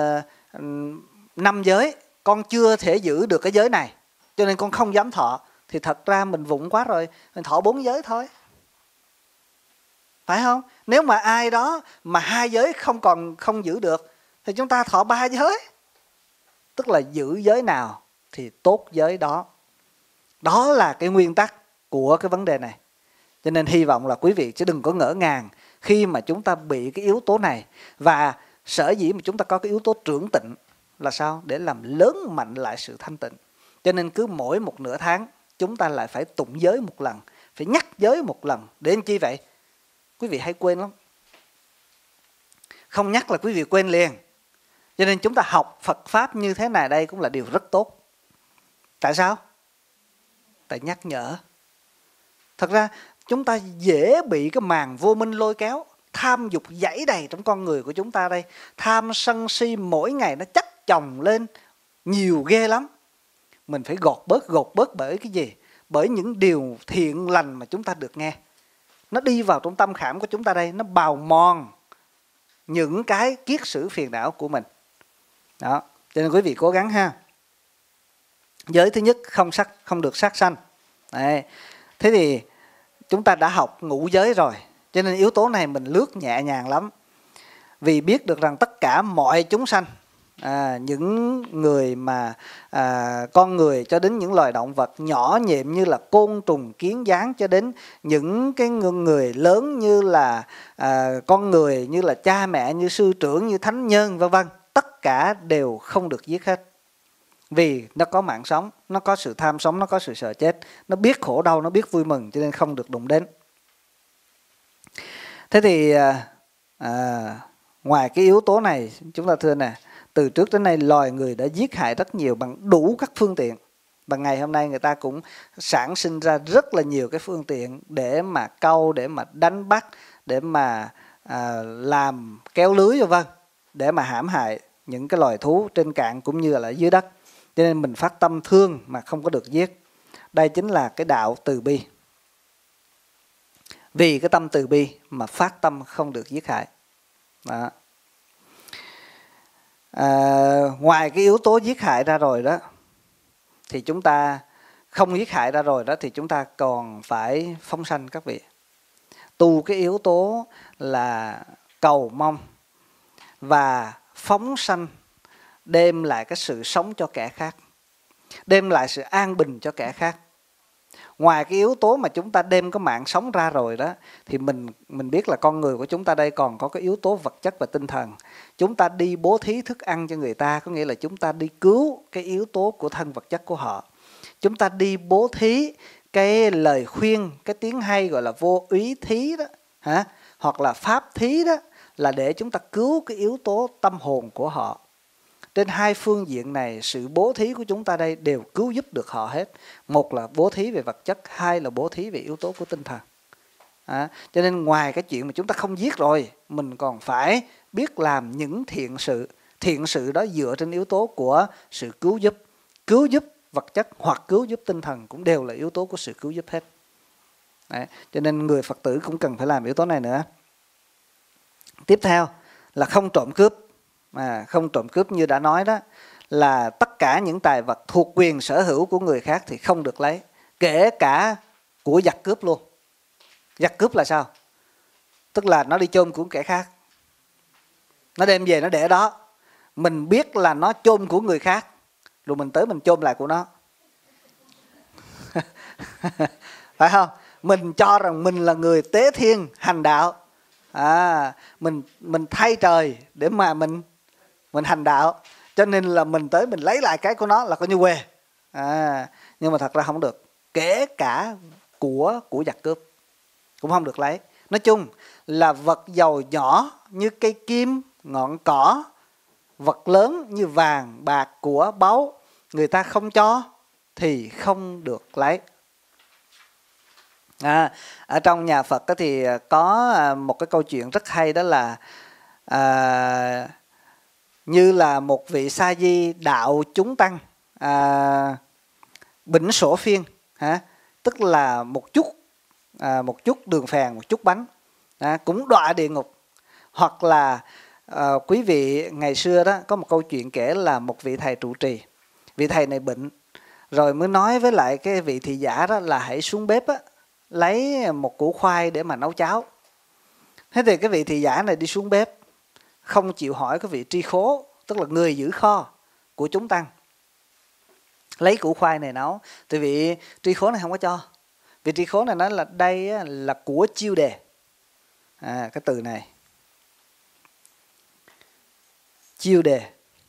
5 giới con chưa thể giữ được cái giới này, cho nên con không dám thọ, thì thật ra mình vụng quá rồi, mình thọ 4 giới thôi, phải không? Nếu mà ai đó mà 2 giới không giữ được, thì chúng ta thọ 3 giới. Tức là giữ giới nào thì tốt giới đó. Đó là cái nguyên tắc của cái vấn đề này. Cho nên hy vọng là quý vị chứ đừng có ngỡ ngàng khi mà chúng ta bị cái yếu tố này. Và sở dĩ mà chúng ta có cái yếu tố trưởng tịnh là sao? Để làm lớn mạnh lại sự thanh tịnh. Cho nên cứ mỗi một nửa tháng chúng ta lại phải tụng giới một lần, phải nhắc giới một lần. Để làm chi vậy? Quý vị hay quên lắm. Không nhắc là quý vị quên liền. Cho nên chúng ta học Phật Pháp như thế này đây cũng là điều rất tốt. Tại sao? Tại nhắc nhở. Thật ra chúng ta dễ bị cái màn vô minh lôi kéo. Tham dục dẫy đầy trong con người của chúng ta đây. Tham sân si mỗi ngày nó chất chồng lên nhiều ghê lắm. Mình phải gọt bớt bởi cái gì? Bởi những điều thiện lành mà chúng ta được nghe. Nó đi vào trong tâm khảm của chúng ta đây, nó bào mòn những cái kiết sử phiền não của mình. Đó, cho nên quý vị cố gắng ha. Giới thứ nhất, không được sát sanh. Đấy. Thế thì chúng ta đã học ngũ giới rồi, cho nên yếu tố này mình lướt nhẹ nhàng lắm. Vì biết được rằng tất cả mọi chúng sanh, những người mà con người cho đến những loài động vật nhỏ nhiệm như là côn trùng kiến gián, cho đến những cái người lớn như là con người, như là cha mẹ, như sư trưởng, như thánh nhân vân vân, tất cả đều không được giết hết. Vì nó có mạng sống, nó có sự tham sống, nó có sự sợ chết, nó biết khổ đau, nó biết vui mừng, cho nên không được đụng đến. Thế thì ngoài cái yếu tố này, chúng ta thưa nè, từ trước đến nay loài người đã giết hại rất nhiều bằng đủ các phương tiện. Và ngày hôm nay người ta cũng sản sinh ra rất là nhiều cái phương tiện để mà câu, để mà đánh bắt, để mà làm kéo lưới vân vân, để mà hãm hại những cái loài thú trên cạn cũng như là dưới đất. Cho nên mình phát tâm thương mà không có được giết. Đây chính là cái đạo từ bi. Vì cái tâm từ bi mà phát tâm không được giết hại. Đó. Ngoài cái yếu tố giết hại ra rồi đó, thì chúng ta không giết hại ra rồi đó, thì chúng ta còn phải phóng sanh các vị. Tu cái yếu tố là cầu mong và phóng sanh, đem lại cái sự sống cho kẻ khác, đem lại sự an bình cho kẻ khác. Ngoài cái yếu tố mà chúng ta đem cái mạng sống ra rồi đó, thì mình biết là con người của chúng ta đây còn có cái yếu tố vật chất và tinh thần. Chúng ta đi bố thí thức ăn cho người ta, có nghĩa là chúng ta đi cứu cái yếu tố của thân vật chất của họ. Chúng ta đi bố thí cái lời khuyên, cái tiếng hay gọi là vô úy thí đó, hoặc là pháp thí đó, là để chúng ta cứu cái yếu tố tâm hồn của họ. Trên hai phương diện này, sự bố thí của chúng ta đây đều cứu giúp được họ hết. Một là bố thí về vật chất, hai là bố thí về yếu tố của tinh thần. Cho nên ngoài cái chuyện mà chúng ta không giết rồi, mình còn phải biết làm những thiện sự. Thiện sự đó dựa trên yếu tố của sự cứu giúp. Cứu giúp vật chất hoặc cứu giúp tinh thần cũng đều là yếu tố của sự cứu giúp hết. Đấy. Cho nên người Phật tử cũng cần phải làm yếu tố này nữa. Tiếp theo là không trộm cướp. Không trộm cướp như đã nói đó, là tất cả những tài vật thuộc quyền sở hữu của người khác thì không được lấy, kể cả của giặc cướp luôn. Giặc cướp là sao? Tức là nó đi chôn của kẻ khác, nó đem về nó để đó, mình biết là nó chôn của người khác, rồi mình tới mình chôn lại của nó. Phải không? Mình cho rằng mình là người tế thiên hành đạo, mình thay trời để mà mình hành đạo, cho nên là mình tới mình lấy lại cái của nó là coi như quê. Nhưng mà thật ra không được, kể cả của giặc cướp cũng không được lấy. Nói chung là vật dầu nhỏ như cây kim, ngọn cỏ, vật lớn như vàng, bạc, của, báu, người ta không cho thì không được lấy. Ở trong nhà Phật thì có một cái câu chuyện rất hay, đó là như là một vị sa di đạo chúng tăng bỉnh sổ phiên, tức là một chút đường phèn, một chút bánh, cũng đọa địa ngục. Hoặc là quý vị ngày xưa đó có một câu chuyện kể là một vị thầy trụ trì, vị thầy này bệnh rồi mới nói với lại cái vị thị giả đó là hãy xuống bếp á, lấy một củ khoai để mà nấu cháo. Thế thì cái vị thị giả này đi xuống bếp, không chịu hỏi cái vị tri khố, tức là người giữ kho của chúng tăng, lấy củ khoai này nấu. Thì vị tri khố này không có cho. Vị tri khố này nói là đây là của chiêu đề. Cái từ này chiêu đề.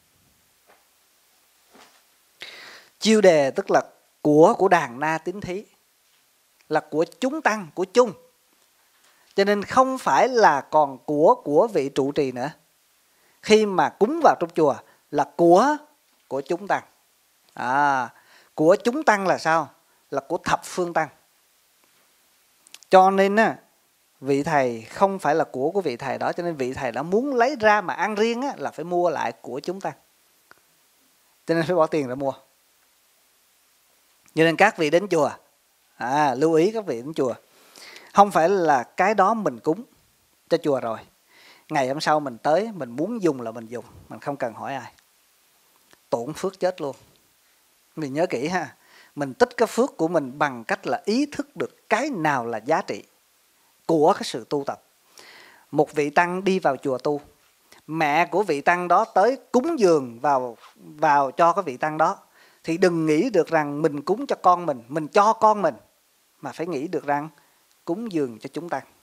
Chiêu đề tức là của đàn na tín thí, là của chúng tăng, của chung. Cho nên không phải là còn của vị trụ trì nữa. Khi mà cúng vào trong chùa là của chúng tăng. Của chúng tăng là sao? Là của thập phương tăng. Cho nên vị thầy không phải là của vị thầy đó, cho nên vị thầy đã muốn lấy ra mà ăn riêng là phải mua lại của chúng tăng. Cho nên phải bỏ tiền ra mua. Cho nên các vị đến chùa, lưu ý các vị đến chùa, không phải là cái đó mình cúng cho chùa rồi, ngày hôm sau mình tới mình muốn dùng là mình dùng, mình không cần hỏi ai, tổn phước chết luôn. Mình nhớ kỹ ha, mình tích cái phước của mình bằng cách là ý thức được cái nào là giá trị của cái sự tu tập. Một vị tăng đi vào chùa tu, mẹ của vị tăng đó tới cúng dường vào cho cái vị tăng đó, thì đừng nghĩ được rằng mình cúng cho con mình cho con mình, mà phải nghĩ được rằng cúng dường cho chúng tăng.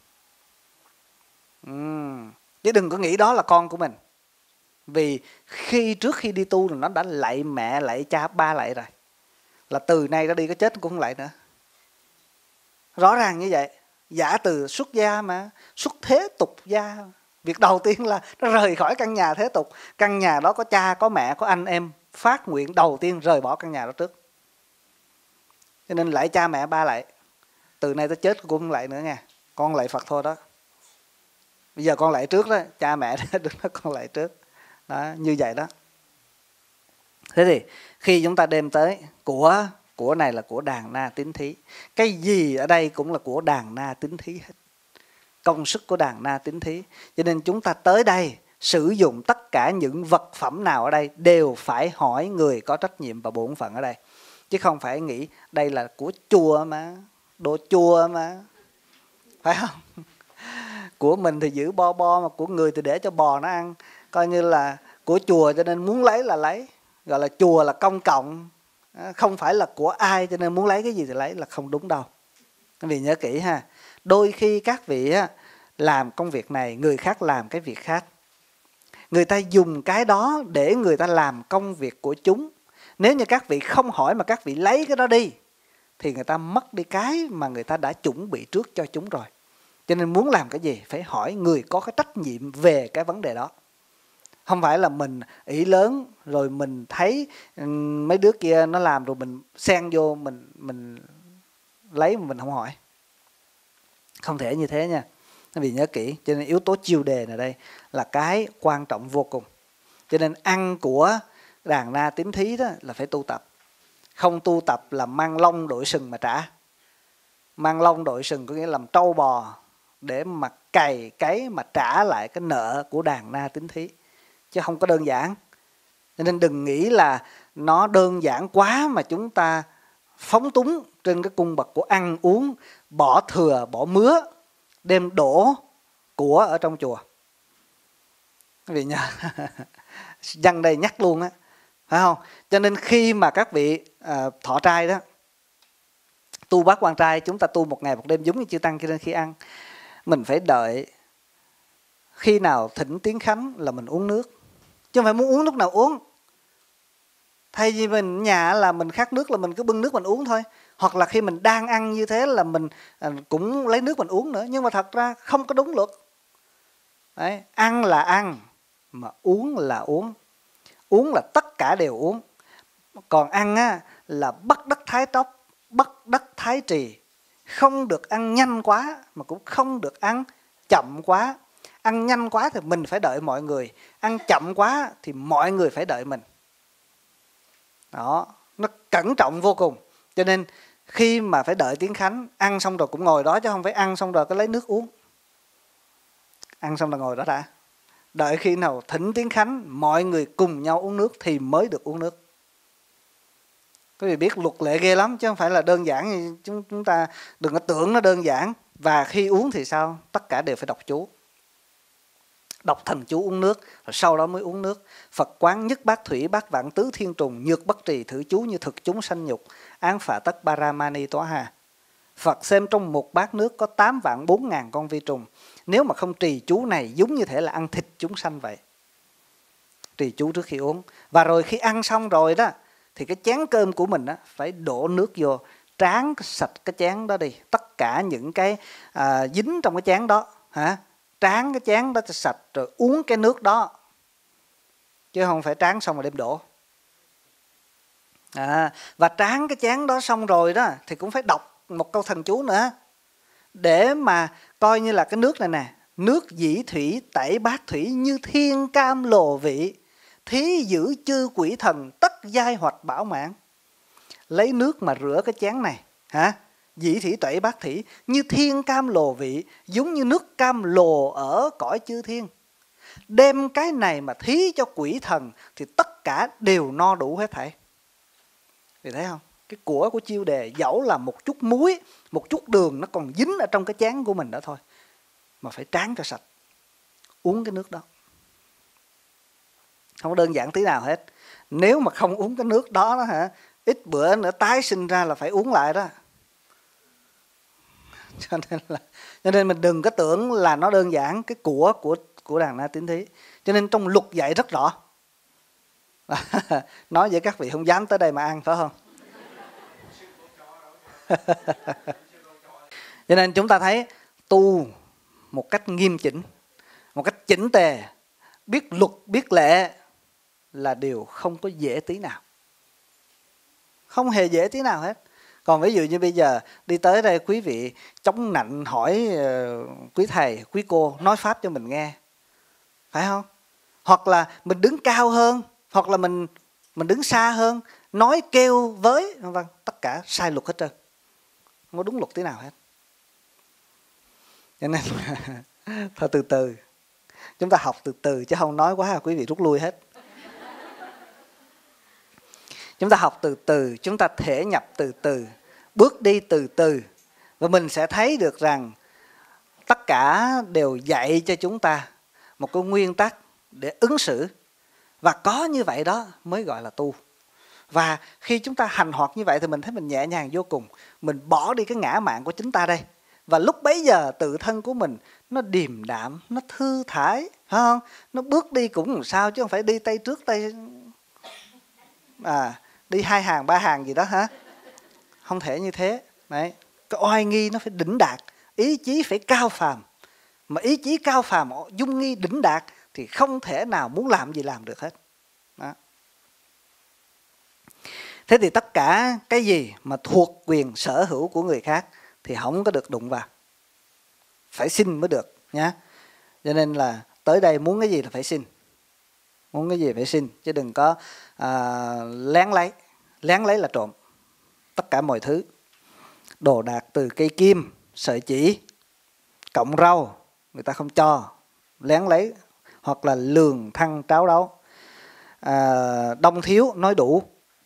Chứ đừng có nghĩ đó là con của mình. Vì trước khi đi tu thì nó đã lạy mẹ, lạy cha, ba lạy rồi, là từ nay nó đi có chết cũng không lạy nữa. Rõ ràng như vậy. Giả từ xuất gia mà, xuất thế tục gia. Việc đầu tiên là nó rời khỏi căn nhà thế tục. Căn nhà đó có cha, có mẹ, có anh em, phát nguyện đầu tiên rời bỏ căn nhà đó trước. Cho nên lạy cha mẹ ba lạy, từ nay tới chết cũng không lạy nữa nha. Con lạy Phật thôi đó. Bây giờ con lạy trước đó, cha mẹ đừng nói con lạy trước. Đó, như vậy đó. Thế thì khi chúng ta đem tới của này là của đàn na tín thí. Cái gì ở đây cũng là của đàn na tín thí hết. Công sức của đàn na tín thí. Cho nên chúng ta tới đây sử dụng tất cả những vật phẩm nào ở đây đều phải hỏi người có trách nhiệm và bổn phận ở đây. Chứ không phải nghĩ đây là của chùa mà, đồ chùa mà. Phải không? Của mình thì giữ bo mà của người thì để cho bò nó ăn. Coi như là của chùa cho nên muốn lấy là lấy. Gọi là chùa là công cộng. không phải là của ai cho nên muốn lấy cái gì thì lấy, là không đúng đâu. Các vị nhớ kỹ ha. Đôi khi các vị làm công việc này, người khác làm cái việc khác. Người ta dùng cái đó để người ta làm công việc của chúng. Nếu như các vị không hỏi mà các vị lấy cái đó đi, thì người ta mất đi cái mà người ta đã chuẩn bị trước cho chúng rồi. Cho nên muốn làm cái gì phải hỏi người có cái trách nhiệm về cái vấn đề đó. Không phải là mình ý lớn rồi mình thấy mấy đứa kia nó làm rồi mình xen vô, mình lấy mà mình không hỏi. Không thể như thế nha. Vì nhớ kỹ, cho nên yếu tố chiêu đề này đây là cái quan trọng vô cùng. Cho nên ăn của đàn na tím thí đó là phải tu tập. Không tu tập là mang lông đội sừng mà trả. Mang lông đội sừng có nghĩa là làm trâu bò để mà cày cấy mà trả lại cái nợ của đàn na tím thí. Chứ không có đơn giản. Cho nên đừng nghĩ là nó đơn giản quá mà chúng ta phóng túng trên cái cung bậc của ăn uống, bỏ thừa, bỏ mứa, đem đổ của ở trong chùa. Quý vị nhớ, dân đây nhắc luôn á, phải không? Cho nên khi mà các vị thọ trai đó, tu bát quan trai, chúng ta tu một ngày một đêm giống như chư tăng, cho nên khi ăn mình phải đợi khi nào thỉnh tiếng khánh là mình uống nước, chứ không phải muốn uống lúc nào uống. Thay vì mình nhà là mình khát nước là mình cứ bưng nước mình uống thôi, hoặc là khi mình đang ăn như thế là mình cũng lấy nước mình uống nữa, nhưng mà thật ra không có đúng luật. Đấy, ăn là ăn mà uống là uống. Uống là tất cả đều uống. Còn ăn á, là bất đắc thái tốc, bất đắc thái trì. Không được ăn nhanh quá mà cũng không được ăn chậm quá. Ăn nhanh quá thì mình phải đợi mọi người, ăn chậm quá thì mọi người phải đợi mình. Đó, nó cẩn trọng vô cùng. Cho nên khi mà phải đợi tiếng khánh, ăn xong rồi cũng ngồi đó, chứ không phải ăn xong rồi có lấy nước uống. Ăn xong rồi ngồi đó đã. Đợi khi nào thỉnh tiếng khánh, mọi người cùng nhau uống nước thì mới được uống nước. Quý vị biết luật lệ ghê lắm, chứ không phải là đơn giản. Chúng ta đừng có tưởng nó đơn giản. Và khi uống thì sao? Tất cả đều phải đọc chú. Đọc thần chú uống nước, rồi sau đó mới uống nước. Phật quán nhất bát thủy, bát vạn tứ thiên trùng, nhược bất trì thử chú như thực chúng sanh nhục, án phạ tất paramani tóa hà. Phật xem trong một bát nước có 8 vạn 4 ngàn con vi trùng. Nếu mà không trì chú này giống như thể là ăn thịt chúng sanh vậy. Trì chú trước khi uống. Và rồi khi ăn xong rồi đó, thì cái chén cơm của mình đó, phải đổ nước vô, tráng sạch cái chén đó đi. Tất cả những cái dính trong cái chén đó, tráng cái chén đó cho sạch rồi uống cái nước đó. Chứ không phải tráng xong rồi đem đổ. Và tráng cái chén đó xong rồi đó thì cũng phải đọc một câu thần chú nữa, để mà coi như là cái nước này nè: nước dĩ thủy tẩy bát thủy, như thiên cam lồ vị, thí giữ chư quỷ thần, tất giai hoạch bảo mãn. Lấy nước mà rửa cái chén này, dĩ thủy tẩy bát thủy, như thiên cam lồ vị, giống như nước cam lồ ở cõi chư thiên. Đem cái này mà thí cho quỷ thần thì tất cả đều no đủ hết thảy. Vì thấy không? Cái của chiêu đề dẫu là một chút muối, một chút đường nó còn dính ở trong cái chén của mình đó thôi, mà phải tráng cho sạch, uống cái nước đó. Không có đơn giản tí nào hết. Nếu mà không uống cái nước đó, ít bữa nữa tái sinh ra là phải uống lại đó. Cho nên mình đừng có tưởng là nó đơn giản cái của đàn na tín thí. Cho nên trong luật dạy rất rõ. Nói với các vị không dám tới đây mà ăn, phải không? Cho nên chúng ta thấy tu một cách nghiêm chỉnh, một cách chỉnh tề, biết luật, biết lệ là điều không có dễ tí nào. Không hề dễ tí nào hết. Còn ví dụ như bây giờ đi tới đây quý vị chống nạnh hỏi quý thầy, quý cô nói pháp cho mình nghe, phải không? Hoặc là mình đứng cao hơn, hoặc là mình đứng xa hơn, nói kêu với, vâng, tất cả sai luật hết trơn, không có đúng luật tí nào hết. Cho nên thôi từ từ, chúng ta học từ từ chứ không nói quá là quý vị rút lui hết. Chúng ta học từ từ, chúng ta thể nhập từ từ, bước đi từ từ, và mình sẽ thấy được rằng tất cả đều dạy cho chúng ta một cái nguyên tắc để ứng xử. Và có như vậy đó mới gọi là tu. Và khi chúng ta hành hoạt như vậy thì mình thấy mình nhẹ nhàng vô cùng. Mình bỏ đi cái ngã mạn của chính ta đây. Và lúc bấy giờ tự thân của mình nó điềm đạm, nó thư thái, phải không? Nó bước đi cũng làm sao chứ không phải đi tay trước tay đi 2 hàng 3 hàng gì đó hả? Không thể như thế. Đấy, cái oai nghi nó phải đỉnh đạt, ý chí phải cao phàm. Mà ý chí cao phàm, dung nghi đỉnh đạt thì không thể nào muốn làm gì làm được hết. Đó. Thế thì tất cả cái gì mà thuộc quyền sở hữu của người khác thì không có được đụng vào. Phải xin mới được nhá. Cho nên là tới đây muốn cái gì là phải xin. Muốn cái gì phải xin, chứ đừng có lén lấy. Lén lấy là trộm. Tất cả mọi thứ. Đồ đạc từ cây kim, sợi chỉ, cọng rau, người ta không cho, lén lấy. Hoặc là lường thăng tráo đấu. Đông thiếu nói đủ.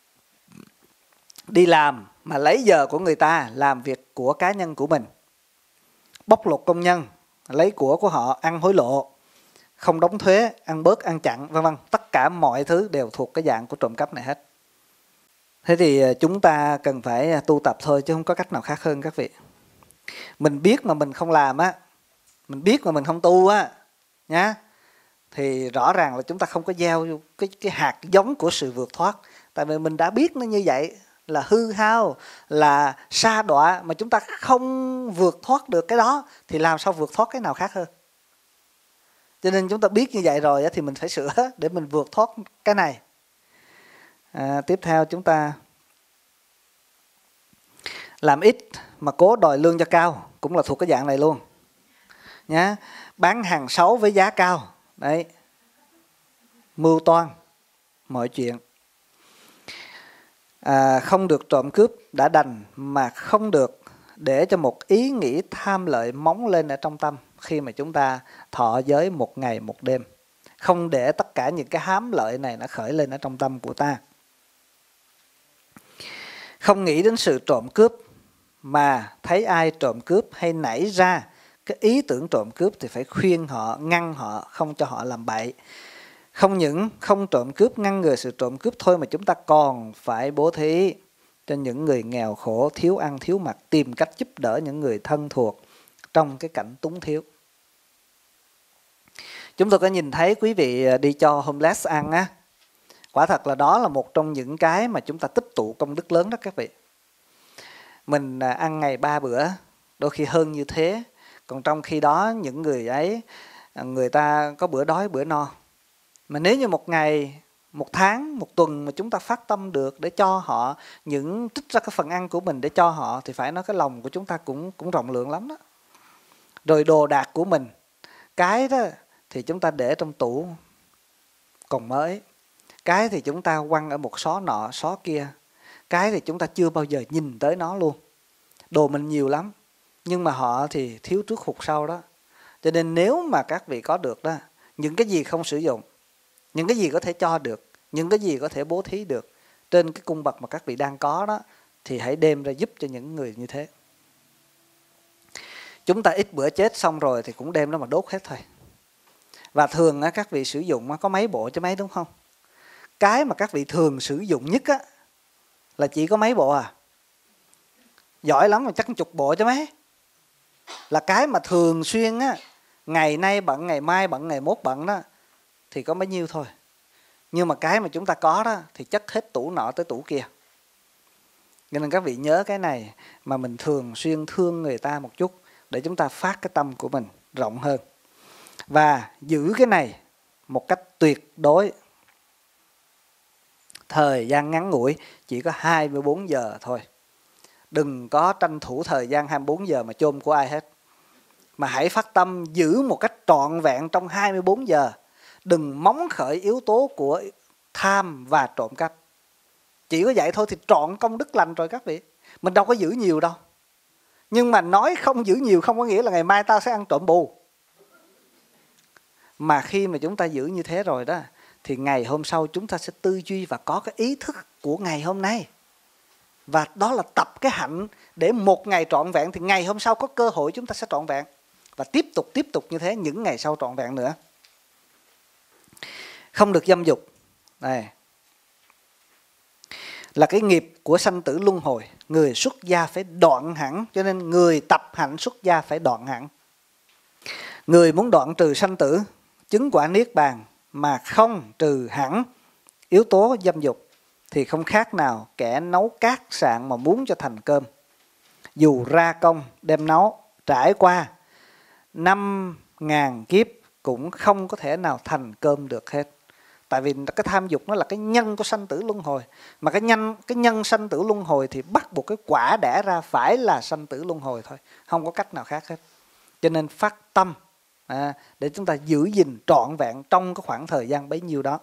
Đi làm mà lấy giờ của người ta, làm việc của cá nhân của mình. Bóc lột công nhân, lấy của họ, ăn hối lộ, không đóng thuế, ăn bớt, ăn chặn, vân vân. Tất cả mọi thứ đều thuộc cái dạng của trộm cắp này hết. Thế thì chúng ta cần phải tu tập thôi chứ không có cách nào khác hơn các vị. Mình biết mà mình không làm á, mình biết mà mình không tu á nhá, thì rõ ràng là chúng ta không có gieo cái hạt giống của sự vượt thoát. Tại vì mình đã biết nó như vậy là hư hao, là sa đọa, mà chúng ta không vượt thoát được cái đó thì làm sao vượt thoát cái nào khác hơn. Cho nên chúng ta biết như vậy rồi thì mình phải sửa để mình vượt thoát cái này. Tiếp theo chúng ta làm ít mà cố đòi lương cho cao, cũng là thuộc cái dạng này luôn nhá. Bán hàng xấu với giá cao, đấy, mưu toan mọi chuyện. Không được trộm cướp đã đành mà không được để cho một ý nghĩ tham lợi móng lên ở trong tâm khi mà chúng ta thọ giới 1 ngày 1 đêm. Không để tất cả những cái hám lợi này nó khởi lên ở trong tâm của ta. Không nghĩ đến sự trộm cướp, mà thấy ai trộm cướp hay nảy ra cái ý tưởng trộm cướp thì phải khuyên họ, ngăn họ, không cho họ làm bậy. Không những không trộm cướp, ngăn ngừa sự trộm cướp thôi mà chúng ta còn phải bố thí cho những người nghèo khổ, thiếu ăn thiếu mặc, tìm cách giúp đỡ những người thân thuộc trong cái cảnh túng thiếu. Chúng tôi có nhìn thấy quý vị đi cho homeless ăn á, quả thật là đó là một trong những cái mà chúng ta tích tụ công đức lớn đó các vị. Mình ăn ngày 3 bữa, đôi khi hơn như thế. Còn trong khi đó những người ấy, người ta có bữa đói bữa no. Mà nếu như 1 ngày, 1 tháng, 1 tuần mà chúng ta phát tâm được để cho họ những trích ra cái phần ăn của mình để cho họ, thì phải nói cái lòng của chúng ta cũng rộng lượng lắm đó. Rồi đồ đạc của mình, cái đó thì chúng ta để trong tủ còn mới, cái thì chúng ta quăng ở một xó nọ xó kia, cái thì chúng ta chưa bao giờ nhìn tới nó luôn. Đồ mình nhiều lắm, nhưng mà họ thì thiếu trước hụt sau đó. Cho nên nếu mà các vị có được đó, những cái gì không sử dụng, những cái gì có thể cho được, những cái gì có thể bố thí được trên cái cung bậc mà các vị đang có đó, thì hãy đem ra giúp cho những người như thế. Chúng ta ít bữa chết xong rồi thì cũng đem nó mà đốt hết thôi. Và thường các vị sử dụng có mấy bộ chứ mấy, đúng không? Cái mà các vị thường sử dụng nhất là chỉ có mấy bộ à? Giỏi lắm mà chắc 10 bộ chứ mấy. Là cái mà thường xuyên ngày nay bận, ngày mai bận, ngày mốt bận đó, thì có bấy nhiêu thôi. Nhưng mà cái mà chúng ta có đó thì chất hết tủ nọ tới tủ kia. Cho nên các vị nhớ cái này, mà mình thường xuyên thương người ta một chút để chúng ta phát cái tâm của mình rộng hơn. Và giữ cái này một cách tuyệt đối. Thời gian ngắn ngủi, chỉ có 24 giờ thôi. Đừng có tranh thủ thời gian 24 giờ mà chôm của ai hết. Mà hãy phát tâm giữ một cách trọn vẹn trong 24 giờ. Đừng móng khởi yếu tố của tham và trộm cắp. Chỉ có vậy thôi thì trọn công đức lành rồi các vị. Mình đâu có giữ nhiều đâu. Nhưng mà nói không giữ nhiều không có nghĩa là ngày mai tao sẽ ăn trộm bù. Mà khi mà chúng ta giữ như thế rồi đó, thì ngày hôm sau chúng ta sẽ tư duy và có cái ý thức của ngày hôm nay. Và đó là tập cái hạnh để một ngày trọn vẹn thì ngày hôm sau có cơ hội chúng ta sẽ trọn vẹn. Và tiếp tục như thế những ngày sau trọn vẹn nữa. Không được dâm dục. Đây. là cái nghiệp của sanh tử luân hồi. Người xuất gia phải đoạn hẳn, cho nên người tập hạnh xuất gia phải đoạn hẳn. Người muốn đoạn trừ sanh tử, chứng quả niết bàn mà không trừ hẳn yếu tố dâm dục thì không khác nào kẻ nấu cát sạn mà muốn cho thành cơm. Dù ra công đem nấu, trải qua 5.000 kiếp cũng không có thể nào thành cơm được hết. Tại vì cái tham dục nó là cái nhân của sanh tử luân hồi. Mà cái nhân sanh tử luân hồi thì bắt buộc cái quả đẻ ra phải là sanh tử luân hồi thôi, không có cách nào khác hết. Cho nên phát tâm để chúng ta giữ gìn trọn vẹn trong cái khoảng thời gian bấy nhiêu đó.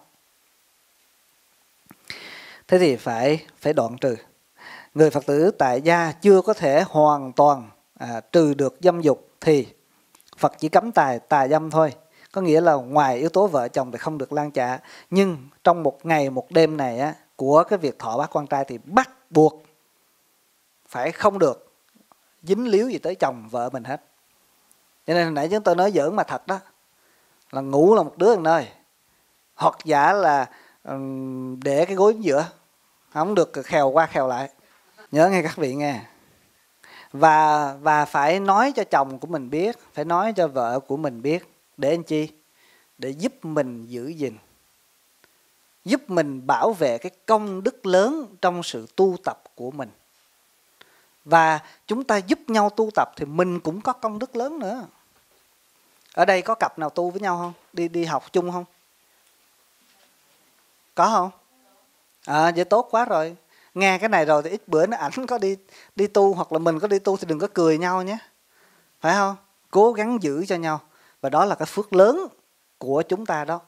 Thế thì phải đoạn trừ. Người Phật tử tại gia chưa có thể hoàn toàn trừ được dâm dục thì Phật chỉ cấm tà dâm thôi. Có nghĩa là ngoài yếu tố vợ chồng thì không được lan chạ. Nhưng trong một ngày một đêm này của cái việc thọ bát quan trai thì bắt buộc phải không được dính líu gì tới chồng vợ mình hết. Cho nên hồi nãy chúng tôi nói giỡn mà thật đó, là ngủ là một đứa một nơi, hoặc giả là để cái gối giữa, không được khèo qua khèo lại. Nhớ nghe các vị nghe. Và phải nói cho chồng của mình biết, phải nói cho vợ của mình biết. Để làm chi? Để giúp mình giữ gìn, giúp mình bảo vệ cái công đức lớn trong sự tu tập của mình. Và chúng ta giúp nhau tu tập thì mình cũng có công đức lớn nữa. Ở đây có cặp nào tu với nhau không? Đi học chung không? Có không? Vậy tốt quá rồi. Nghe cái này rồi thì ít bữa nó ảnh có đi tu hoặc là mình có đi tu thì đừng có cười nhau nhé. Phải không? Cố gắng giữ cho nhau. Và đó là cái phước lớn của chúng ta đó.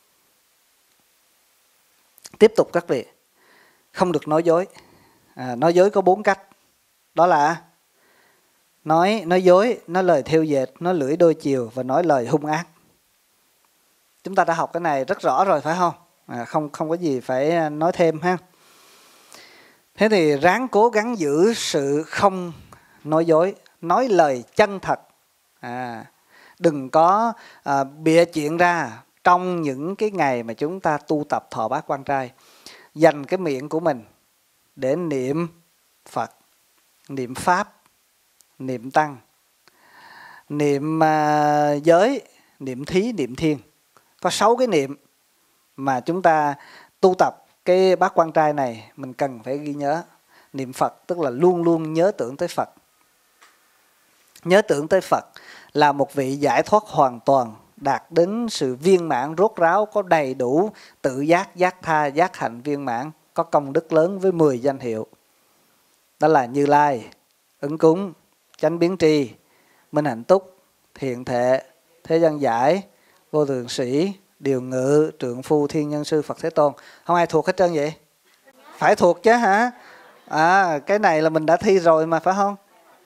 Tiếp tục các vị. Không được nói dối. Nói dối có 4 cách. Đó là nói dối, nói lời thêu dệt, nói lưỡi đôi chiều và nói lời hung ác. Chúng ta đã học cái này rất rõ rồi phải không? Không có gì phải nói thêm ha. Thế thì ráng cố gắng giữ sự không nói dối, nói lời chân thật. Đừng có bịa chuyện ra trong những cái ngày mà chúng ta tu tập thọ bát quan trai. Dành cái miệng của mình để niệm Phật, niệm Pháp, niệm Tăng, niệm giới, niệm thí, niệm thiên. Có 6 cái niệm mà chúng ta tu tập cái bát quan trai này mình cần phải ghi nhớ. Niệm Phật tức là luôn luôn nhớ tưởng tới Phật. Nhớ tưởng tới Phật là một vị giải thoát hoàn toàn, đạt đến sự viên mãn rốt ráo, có đầy đủ tự giác, giác tha, giác hạnh viên mãn, có công đức lớn với 10 danh hiệu. Đó là Như Lai, Ứng Cúng, Chánh Biến Tri, Minh Hạnh Túc, Thiện Thệ, Thế Gian Giải, Vô Thượng Sĩ, Điều Ngự, Trượng Phu, Thiên Nhân Sư, Phật Thế Tôn. Không ai thuộc hết trơn vậy? Phải thuộc chứ hả? Cái này là mình đã thi rồi mà phải không?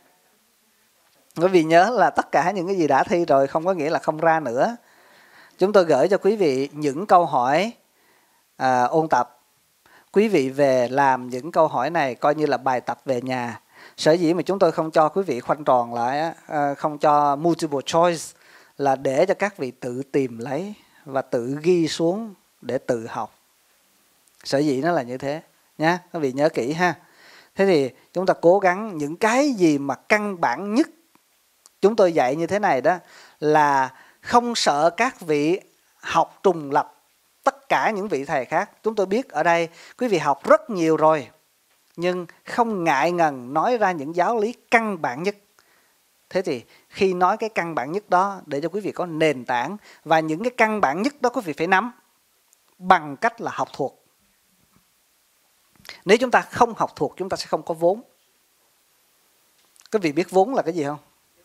Bởi vì nhớ là tất cả những cái gì đã thi rồi không có nghĩa là không ra nữa. Chúng tôi gửi cho quý vị những câu hỏi ôn tập. Quý vị về làm những câu hỏi này coi như là bài tập về nhà. Sở dĩ mà chúng tôi không cho quý vị khoanh tròn lại, không cho multiple choice là để cho các vị tự tìm lấy và tự ghi xuống để tự học. Sở dĩ nó là như thế nha, các vị nhớ kỹ ha. Thế thì chúng ta cố gắng những cái gì mà căn bản nhất chúng tôi dạy như thế này đó là không sợ các vị học trùng lập tất cả những vị thầy khác. Chúng tôi biết ở đây quý vị học rất nhiều rồi, nhưng không ngại ngần nói ra những giáo lý căn bản nhất. Thế thì khi nói cái căn bản nhất đó để cho quý vị có nền tảng, và những cái căn bản nhất đó quý vị phải nắm bằng cách là học thuộc. Nếu chúng ta không học thuộc chúng ta sẽ không có vốn. Quý vị biết vốn là cái gì không?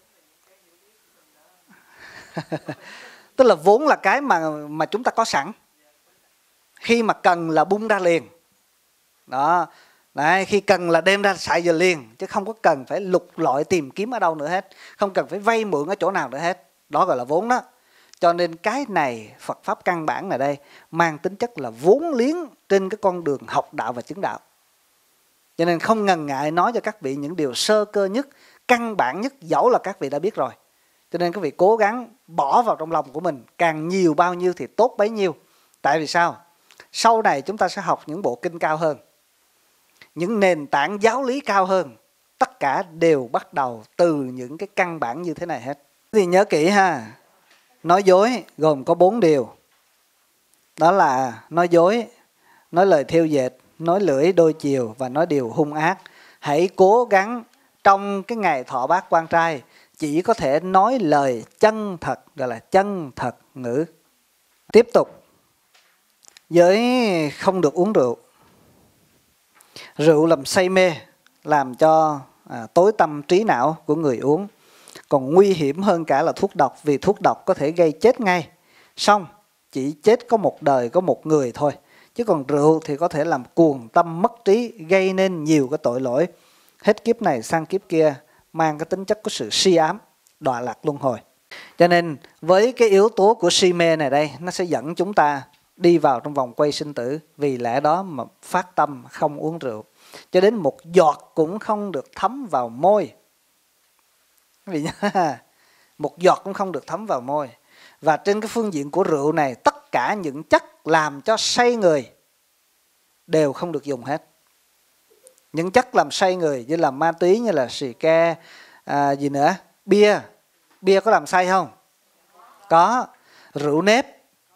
Tức là vốn là cái mà chúng ta có sẵn, khi mà cần là bung ra liền đó. Đấy, khi cần là đem ra xài giờ liền, chứ không có cần phải lục lọi tìm kiếm ở đâu nữa hết, không cần phải vay mượn ở chỗ nào nữa hết. Đó gọi là vốn đó. Cho nên cái này Phật Pháp căn bản này đây mang tính chất là vốn liếng trên cái con đường học đạo và chứng đạo. Cho nên không ngần ngại nói cho các vị những điều sơ cơ nhất, căn bản nhất, dẫu là các vị đã biết rồi. Cho nên các vị cố gắng bỏ vào trong lòng của mình, càng nhiều bao nhiêu thì tốt bấy nhiêu. Tại vì sao? Sau này chúng ta sẽ học những bộ kinh cao hơn. những nền tảng giáo lý cao hơn, tất cả đều bắt đầu từ những cái căn bản như thế này hết. Thì nhớ kỹ ha, nói dối gồm có 4 điều. Đó là nói dối, nói lời thêu dệt, nói lưỡi đôi chiều và nói điều hung ác. Hãy cố gắng trong cái ngày thọ bát quan trai chỉ có thể nói lời chân thật, gọi là chân thật ngữ. Tiếp tục, giới không được uống rượu. Rượu làm say mê, làm cho tối tăm trí não của người uống. Còn nguy hiểm hơn cả là thuốc độc, vì thuốc độc có thể gây chết ngay. Xong, chỉ chết có một đời, có một người thôi. Chứ còn rượu thì có thể làm cuồng tâm mất trí, gây nên nhiều cái tội lỗi. Hết kiếp này sang kiếp kia, mang cái tính chất của sự si ám, đọa lạc luân hồi. Cho nên với cái yếu tố của si mê này đây, nó sẽ dẫn chúng ta đi vào trong vòng quay sinh tử. Vì lẽ đó mà phát tâm không uống rượu, cho đến một giọt cũng không được thấm vào môi. Vì nhá, một giọt cũng không được thấm vào môi. Và trên cái phương diện của rượu này, tất cả những chất làm cho say người đều không được dùng hết. Những chất làm say người như là ma túy, như là xì ke, gì nữa, bia. Bia có làm say không? Có. Rượu nếp.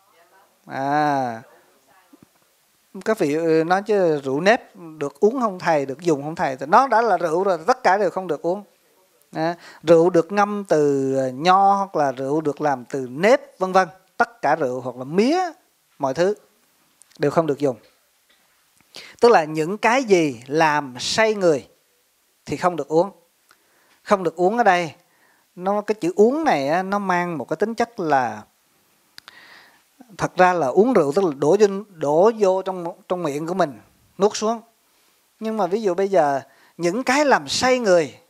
Các vị nói chứ rượu nếp được uống không thầy, được dùng không thầy? Nó đã là rượu rồi, tất cả đều không được uống. Rượu được ngâm từ nho hoặc là rượu được làm từ nếp, vân vân. Tất cả rượu hoặc là mía, mọi thứ đều không được dùng. Tức là những cái gì làm say người thì không được uống. Không được uống ở đây, cái chữ uống này nó mang một cái tính chất là, thật ra là uống rượu tức là đổ vô trong miệng của mình, nuốt xuống. Nhưng mà ví dụ bây giờ những cái làm say người,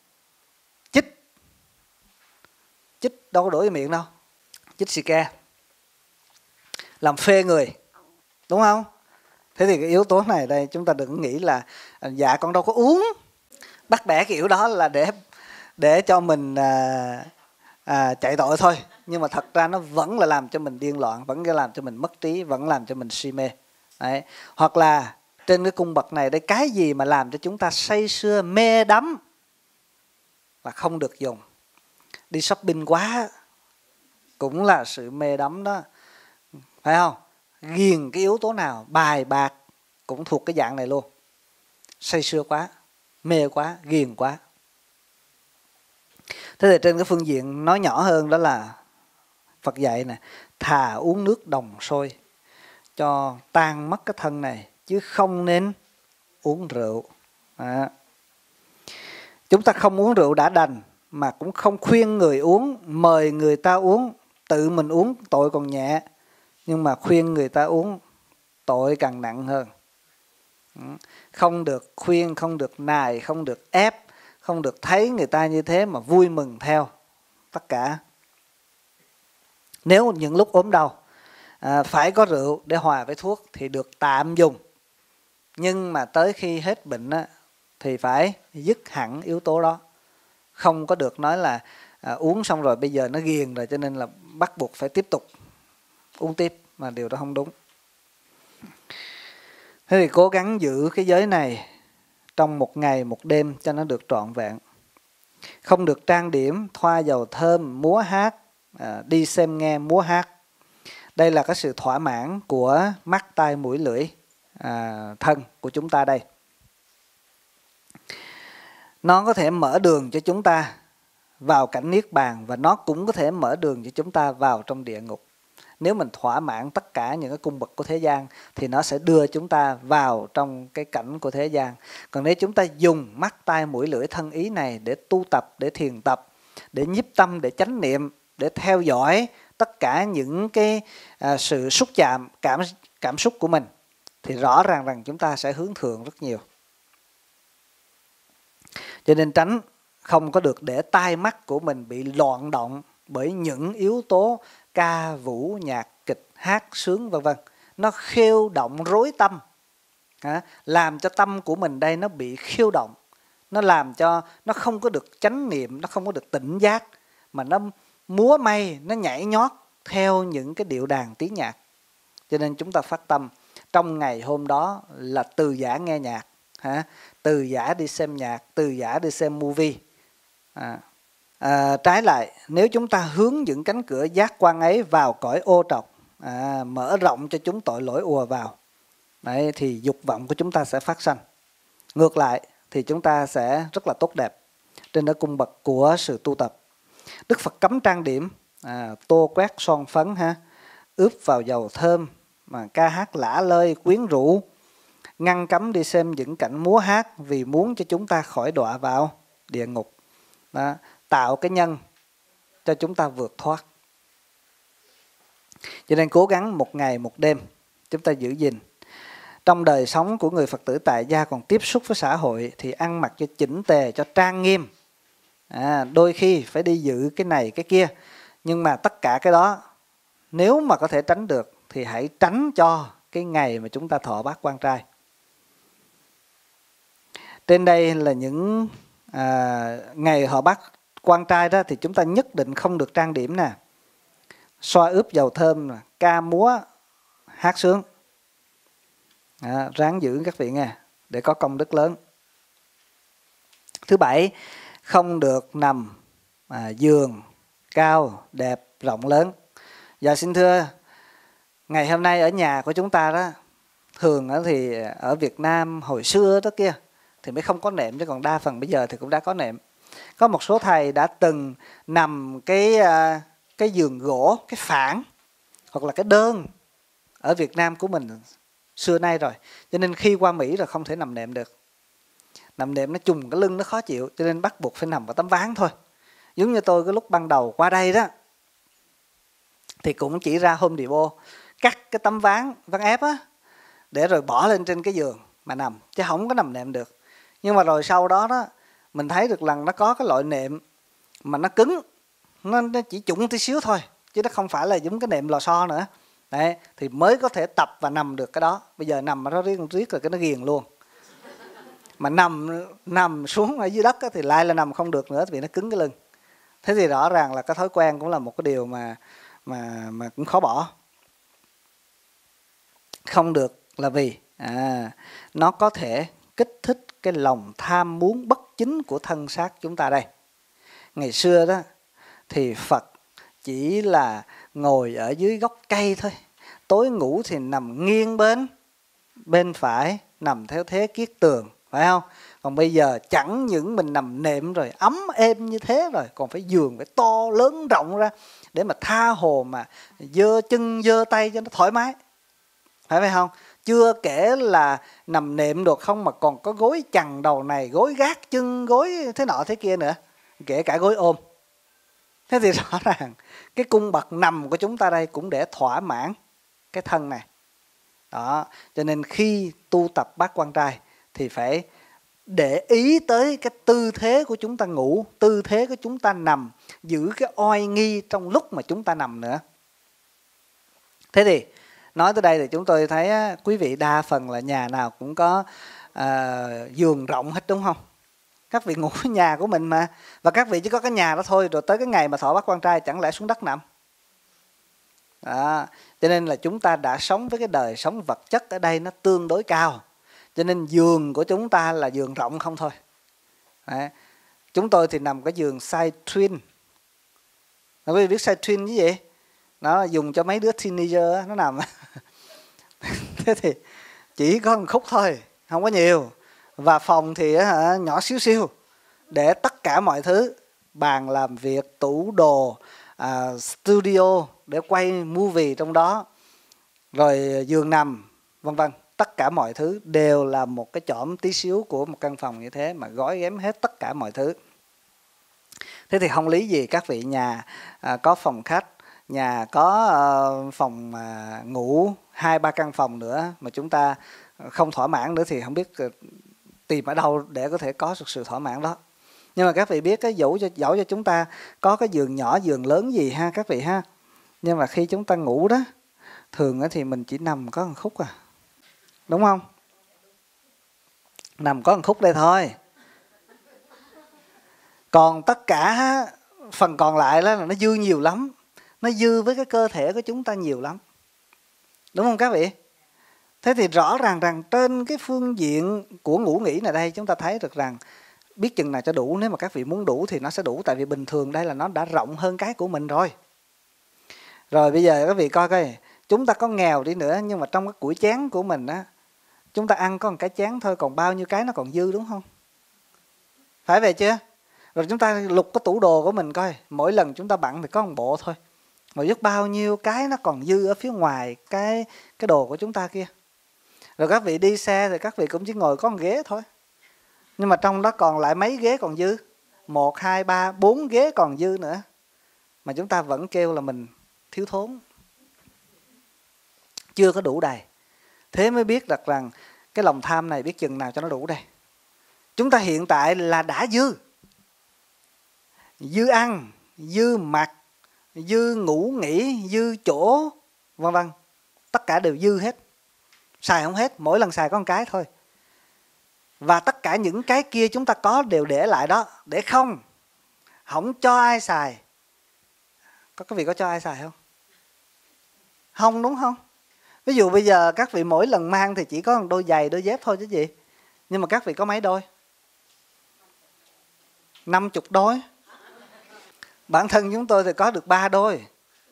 chích đâu có đổ vô miệng đâu, chích xì ke làm phê người, đúng không? Thế thì cái yếu tố này đây chúng ta đừng nghĩ là dạ con đâu có uống. Bắt bẻ kiểu đó là để cho mình chạy tội thôi. Nhưng mà thật ra nó vẫn là làm cho mình điên loạn, vẫn làm cho mình mất trí, vẫn làm cho mình si mê. Đấy. Hoặc là trên cái cung bậc này đây, cái gì mà làm cho chúng ta say sưa mê đắm là không được dùng. Đi shopping quá cũng là sự mê đắm đó, phải không? Ghiền cái yếu tố nào, bài bạc cũng thuộc cái dạng này luôn. Say sưa quá, mê quá, ghiền quá. Thế thì trên cái phương diện nói nhỏ hơn, đó là Phật dạy nè, thà uống nước đồng sôi cho tan mất cái thân này, chứ không nên uống rượu. Chúng ta không uống rượu đã đành, mà cũng không khuyên người uống, mời người ta uống. Tự mình uống tội còn nhẹ, nhưng mà khuyên người ta uống tội càng nặng hơn. Không được khuyên, không được nài, không được ép, không được thấy người ta như thế mà vui mừng theo tất cả. Nếu những lúc ốm đau phải có rượu để hòa với thuốc thì được tạm dùng. Nhưng mà tới khi hết bệnh thì phải dứt hẳn yếu tố đó. Không có được nói là uống xong rồi bây giờ nó ghiền rồi cho nên là bắt buộc phải tiếp tục uống tiếp, mà điều đó không đúng. Thế thì cố gắng giữ cái giới này trong một ngày một đêm cho nó được trọn vẹn. Không được trang điểm, thoa dầu thơm, múa hát, đi xem nghe múa hát. Đây là cái sự thỏa mãn của mắt, tai, mũi, lưỡi, thân của chúng ta đây. Nó có thể mở đường cho chúng ta vào cảnh niết bàn, và nó cũng có thể mở đường cho chúng ta vào trong địa ngục. Nếu mình thỏa mãn tất cả những cái cung bậc của thế gian thì nó sẽ đưa chúng ta vào trong cái cảnh của thế gian. Còn nếu chúng ta dùng mắt, tai, mũi, lưỡi, thân, ý này để tu tập, để thiền tập, để nhiếp tâm, để chánh niệm, để theo dõi tất cả những cái sự xúc chạm, cảm xúc của mình, thì rõ ràng rằng chúng ta sẽ hướng thượng rất nhiều. Cho nên tránh không có được để tai mắt của mình bị loạn động bởi những yếu tố ca vũ, nhạc kịch, hát sướng vân vân. Nó khiêu động rối tâm, làm cho tâm của mình đây nó bị khiêu động. Nó làm cho nó không có được chánh niệm, nó không có được tỉnh giác, mà nó múa may, nó nhảy nhót theo những cái điệu đàn tiếng nhạc. Cho nên chúng ta phát tâm trong ngày hôm đó là từ giã nghe nhạc, Từ giã đi xem nhạc, từ giã đi xem movie. Trái lại, nếu chúng ta hướng những cánh cửa giác quan ấy vào cõi ô trọc, mở rộng cho chúng tội lỗi ùa vào, đấy, thì dục vọng của chúng ta sẽ phát sanh. Ngược lại thì chúng ta sẽ rất là tốt đẹp trên cái cung bậc của sự tu tập. Đức Phật cấm trang điểm, tô quét son phấn, ướp vào dầu thơm, mà ca hát lả lơi quyến rũ, ngăn cấm đi xem những cảnh múa hát vì muốn cho chúng ta khỏi đọa vào địa ngục. Đó, tạo cái nhân cho chúng ta vượt thoát. Cho nên cố gắng một ngày một đêm chúng ta giữ gìn. Trong đời sống của người Phật tử tại gia còn tiếp xúc với xã hội thì ăn mặc cho chỉnh tề, cho trang nghiêm. Đôi khi phải đi dự cái này cái kia, nhưng mà tất cả cái đó nếu mà có thể tránh được thì hãy tránh cho cái ngày mà chúng ta thọ bát quan trai. Trên đây là những ngày họ bát quan trai đó, thì chúng ta nhất định không được trang điểm nè, xoa ướp dầu thơm, ca múa, hát sướng. Ráng giữ các vị nghe, để có công đức lớn. Thứ bảy, không được nằm giường cao, đẹp, rộng lớn. Giờ xin thưa, ngày hôm nay ở nhà của chúng ta đó, thường thì ở Việt Nam hồi xưa đó kia thì mới không có nệm, chứ còn đa phần bây giờ thì cũng đã có nệm. Có một số thầy đã từng nằm cái giường gỗ, cái phản hoặc là cái đơn ở Việt Nam của mình xưa nay rồi, cho nên khi qua Mỹ rồi không thể nằm nệm được. Nằm nệm nó trùng cái lưng, nó khó chịu, cho nên bắt buộc phải nằm vào tấm ván thôi. Giống như tôi cái lúc ban đầu qua đây đó thì cũng chỉ ra Home Depot cắt cái tấm ván ép á, để rồi bỏ lên trên cái giường mà nằm, chứ không có nằm nệm được. Nhưng mà rồi sau đó đó mình thấy được lần nó có cái loại nệm mà nó cứng, nó chỉ trụng tí xíu thôi, chứ nó không phải là giống cái nệm lò xo nữa. Đấy, thì mới có thể tập và nằm được cái đó. Bây giờ nằm mà nó riết rồi cái nó ghiền luôn. Mà nằm xuống ở dưới đất thì lại là nằm không được nữa, vì nó cứng cái lưng. Thế thì rõ ràng là cái thói quen cũng là một cái điều mà cũng khó bỏ. Không được là vì nó có thể kích thích cái lòng tham muốn bất chính của thân xác chúng ta đây. Ngày xưa đó thì Phật chỉ là ngồi ở dưới gốc cây thôi, tối ngủ thì nằm nghiêng bên phải, nằm theo thế kiết tường, phải không? Còn bây giờ chẳng những mình nằm nệm rồi ấm êm như thế rồi, còn phải giường phải to lớn rộng ra để mà tha hồ mà giơ chân giơ tay cho nó thoải mái, phải không? Chưa kể là nằm nệm được không mà còn có gối chằng đầu này, gối gác chân, gối thế nọ thế kia nữa, kể cả gối ôm. Thế thì rõ ràng cái cung bậc nằm của chúng ta đây cũng để thỏa mãn cái thân này. Đó, cho nên khi tu tập bát quan trai thì phải để ý tới cái tư thế của chúng ta ngủ, tư thế của chúng ta nằm, giữ cái oai nghi trong lúc mà chúng ta nằm nữa. Thế thì nói tới đây thì chúng tôi thấy quý vị đa phần là nhà nào cũng có giường rộng hết, đúng không? Các vị ngủ ở nhà của mình mà, và các vị chỉ có cái nhà đó thôi, rồi tới cái ngày mà thọ bát quan trai chẳng lẽ xuống đất nằm? Đó, cho nên là chúng ta đã sống với cái đời sống vật chất ở đây nó tương đối cao, cho nên giường của chúng ta là giường rộng không thôi. Đấy. Chúng tôi thì nằm cái giường side twin. Quý vị biết side twin cái gì? Nó dùng cho mấy đứa teenager nó nằm. Thế thì chỉ có một khúc thôi, không có nhiều. Và phòng thì nhỏ xíu xiu, để tất cả mọi thứ, bàn làm việc, tủ đồ, studio để quay movie trong đó, rồi giường nằm, vân vân. Tất cả mọi thứ đều là một cái chõm tí xíu của một căn phòng như thế mà gói ghém hết tất cả mọi thứ. Thế thì không lý gì các vị nhà có phòng khách, nhà có phòng ngủ 2-3 căn phòng nữa mà chúng ta không thỏa mãn nữa, thì không biết tìm ở đâu để có thể có được sự thỏa mãn đó. Nhưng mà các vị biết cái dẫu cho chúng ta có cái giường nhỏ giường lớn gì ha các vị ha, nhưng mà khi chúng ta ngủ đó, thường thì mình chỉ nằm có một khúc đúng không? Nằm có một khúc đây thôi, còn tất cả phần còn lại đó là nó dư nhiều lắm, nó dư với cái cơ thể của chúng ta nhiều lắm, đúng không các vị? Thế thì rõ ràng rằng trên cái phương diện của ngủ nghỉ này đây, chúng ta thấy được rằng biết chừng nào cho đủ. Nếu mà các vị muốn đủ thì nó sẽ đủ, tại vì bình thường đây là nó đã rộng hơn cái của mình rồi. Rồi bây giờ các vị coi coi, chúng ta có nghèo đi nữa nhưng mà trong cái củi chén của mình á, chúng ta ăn có một cái chén thôi, còn bao nhiêu cái nó còn dư, đúng không? Phải vậy chưa? Rồi chúng ta lục cái tủ đồ của mình coi, mỗi lần chúng ta bận thì có một bộ thôi, mà biết bao nhiêu cái nó còn dư ở phía ngoài cái đồ của chúng ta kia. Rồi các vị đi xe thì các vị cũng chỉ ngồi có một ghế thôi, nhưng mà trong đó còn lại mấy ghế còn dư, 1, 2, 3, 4 ghế còn dư nữa, mà chúng ta vẫn kêu là mình thiếu thốn, chưa có đủ đầy. Thế mới biết được rằng cái lòng tham này biết chừng nào cho nó đủ đây. Chúng ta hiện tại là đã dư, dư ăn, dư mặc, dư ngủ nghỉ, dư chỗ, vân vân, tất cả đều dư hết, xài không hết, mỗi lần xài có một cái thôi. Và tất cả những cái kia chúng ta có đều để lại đó, để không cho ai xài. Có các vị có cho ai xài không? Không, đúng không? Ví dụ bây giờ các vị mỗi lần mang thì chỉ có một đôi giày, đôi dép thôi chứ gì. Nhưng mà các vị có mấy đôi? 50 đôi. Bản thân chúng tôi thì có được 3 đôi,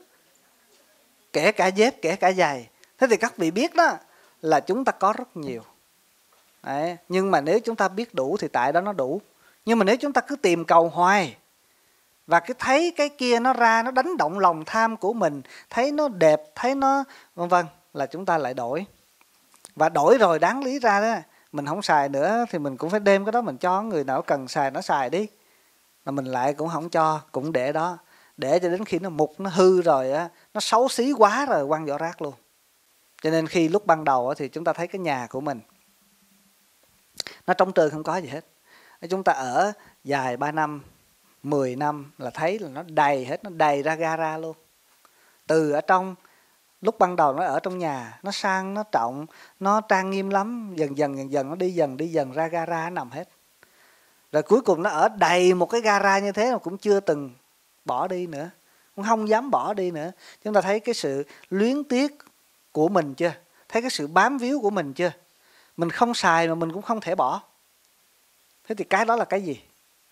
kể cả dép, kể cả giày. Thế thì các vị biết đó là chúng ta có rất nhiều. Đấy. Nhưng mà nếu chúng ta biết đủ thì tại đó nó đủ. Nhưng mà nếu chúng ta cứ tìm cầu hoài và cứ thấy cái kia nó ra, nó đánh động lòng tham của mình, thấy nó đẹp, thấy nó vân vân, là chúng ta lại đổi. Và đổi rồi đáng lý ra đó, mình không xài nữa thì mình cũng phải đem cái đó mình cho người nào cần xài nó xài đi. Mà mình lại cũng không cho, cũng để đó, để cho đến khi nó mục, nó hư rồi á, nó xấu xí quá rồi quăng vỏ rác luôn. Cho nên khi lúc ban đầu thì chúng ta thấy cái nhà của mình nó trống trơn, không có gì hết. Chúng ta ở dài 3 năm, 10 năm là thấy là nó đầy hết, nó đầy ra gara luôn. Từ ở trong, lúc ban đầu nó ở trong nhà, nó sang, nó trọng, nó trang nghiêm lắm, dần dần nó đi dần ra gara nó nằm hết. Rồi cuối cùng nó ở đầy một cái gara như thế mà cũng chưa từng bỏ đi nữa, cũng không dám bỏ đi nữa. Chúng ta thấy cái sự luyến tiếc của mình chưa? Thấy cái sự bám víu của mình chưa? Mình không xài mà mình cũng không thể bỏ. Thế thì cái đó là cái gì?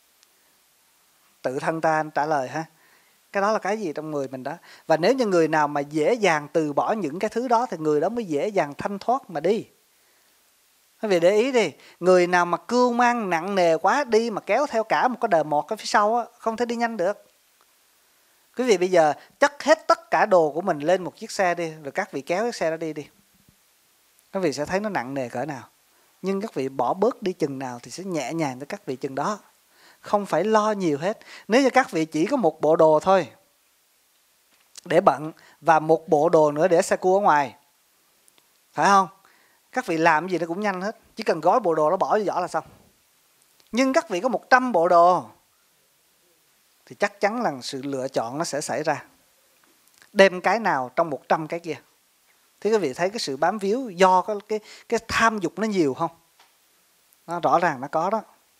Tự thân ta trả lời ha. Cái đó là cái gì trong người mình đó? Và nếu như người nào mà dễ dàng từ bỏ những cái thứ đó thì người đó mới dễ dàng thanh thoát mà đi. Quý vị để ý đi, người nào mà cưu mang nặng nề quá đi mà kéo theo cả một cái đời một cái phía sau á, không thể đi nhanh được. Quý vị bây giờ chất hết tất cả đồ của mình lên một chiếc xe đi, rồi các vị kéo cái xe đó đi. Các vị sẽ thấy nó nặng nề cỡ nào. Nhưng các vị bỏ bớt đi chừng nào thì sẽ nhẹ nhàng cho các vị chừng đó. Không phải lo nhiều hết. Nếu như các vị chỉ có một bộ đồ thôi để bận và một bộ đồ nữa để xe cua ở ngoài, phải không? Các vị làm gì nó cũng nhanh hết. Chỉ cần gói bộ đồ nó bỏ vô giỏ là xong. Nhưng các vị có 100 bộ đồ thì chắc chắn là sự lựa chọn nó sẽ xảy ra. Đem cái nào trong 100 cái kia. Thì các vị thấy cái sự bám víu do cái tham dục nó nhiều không? Nó rõ ràng nó có đó.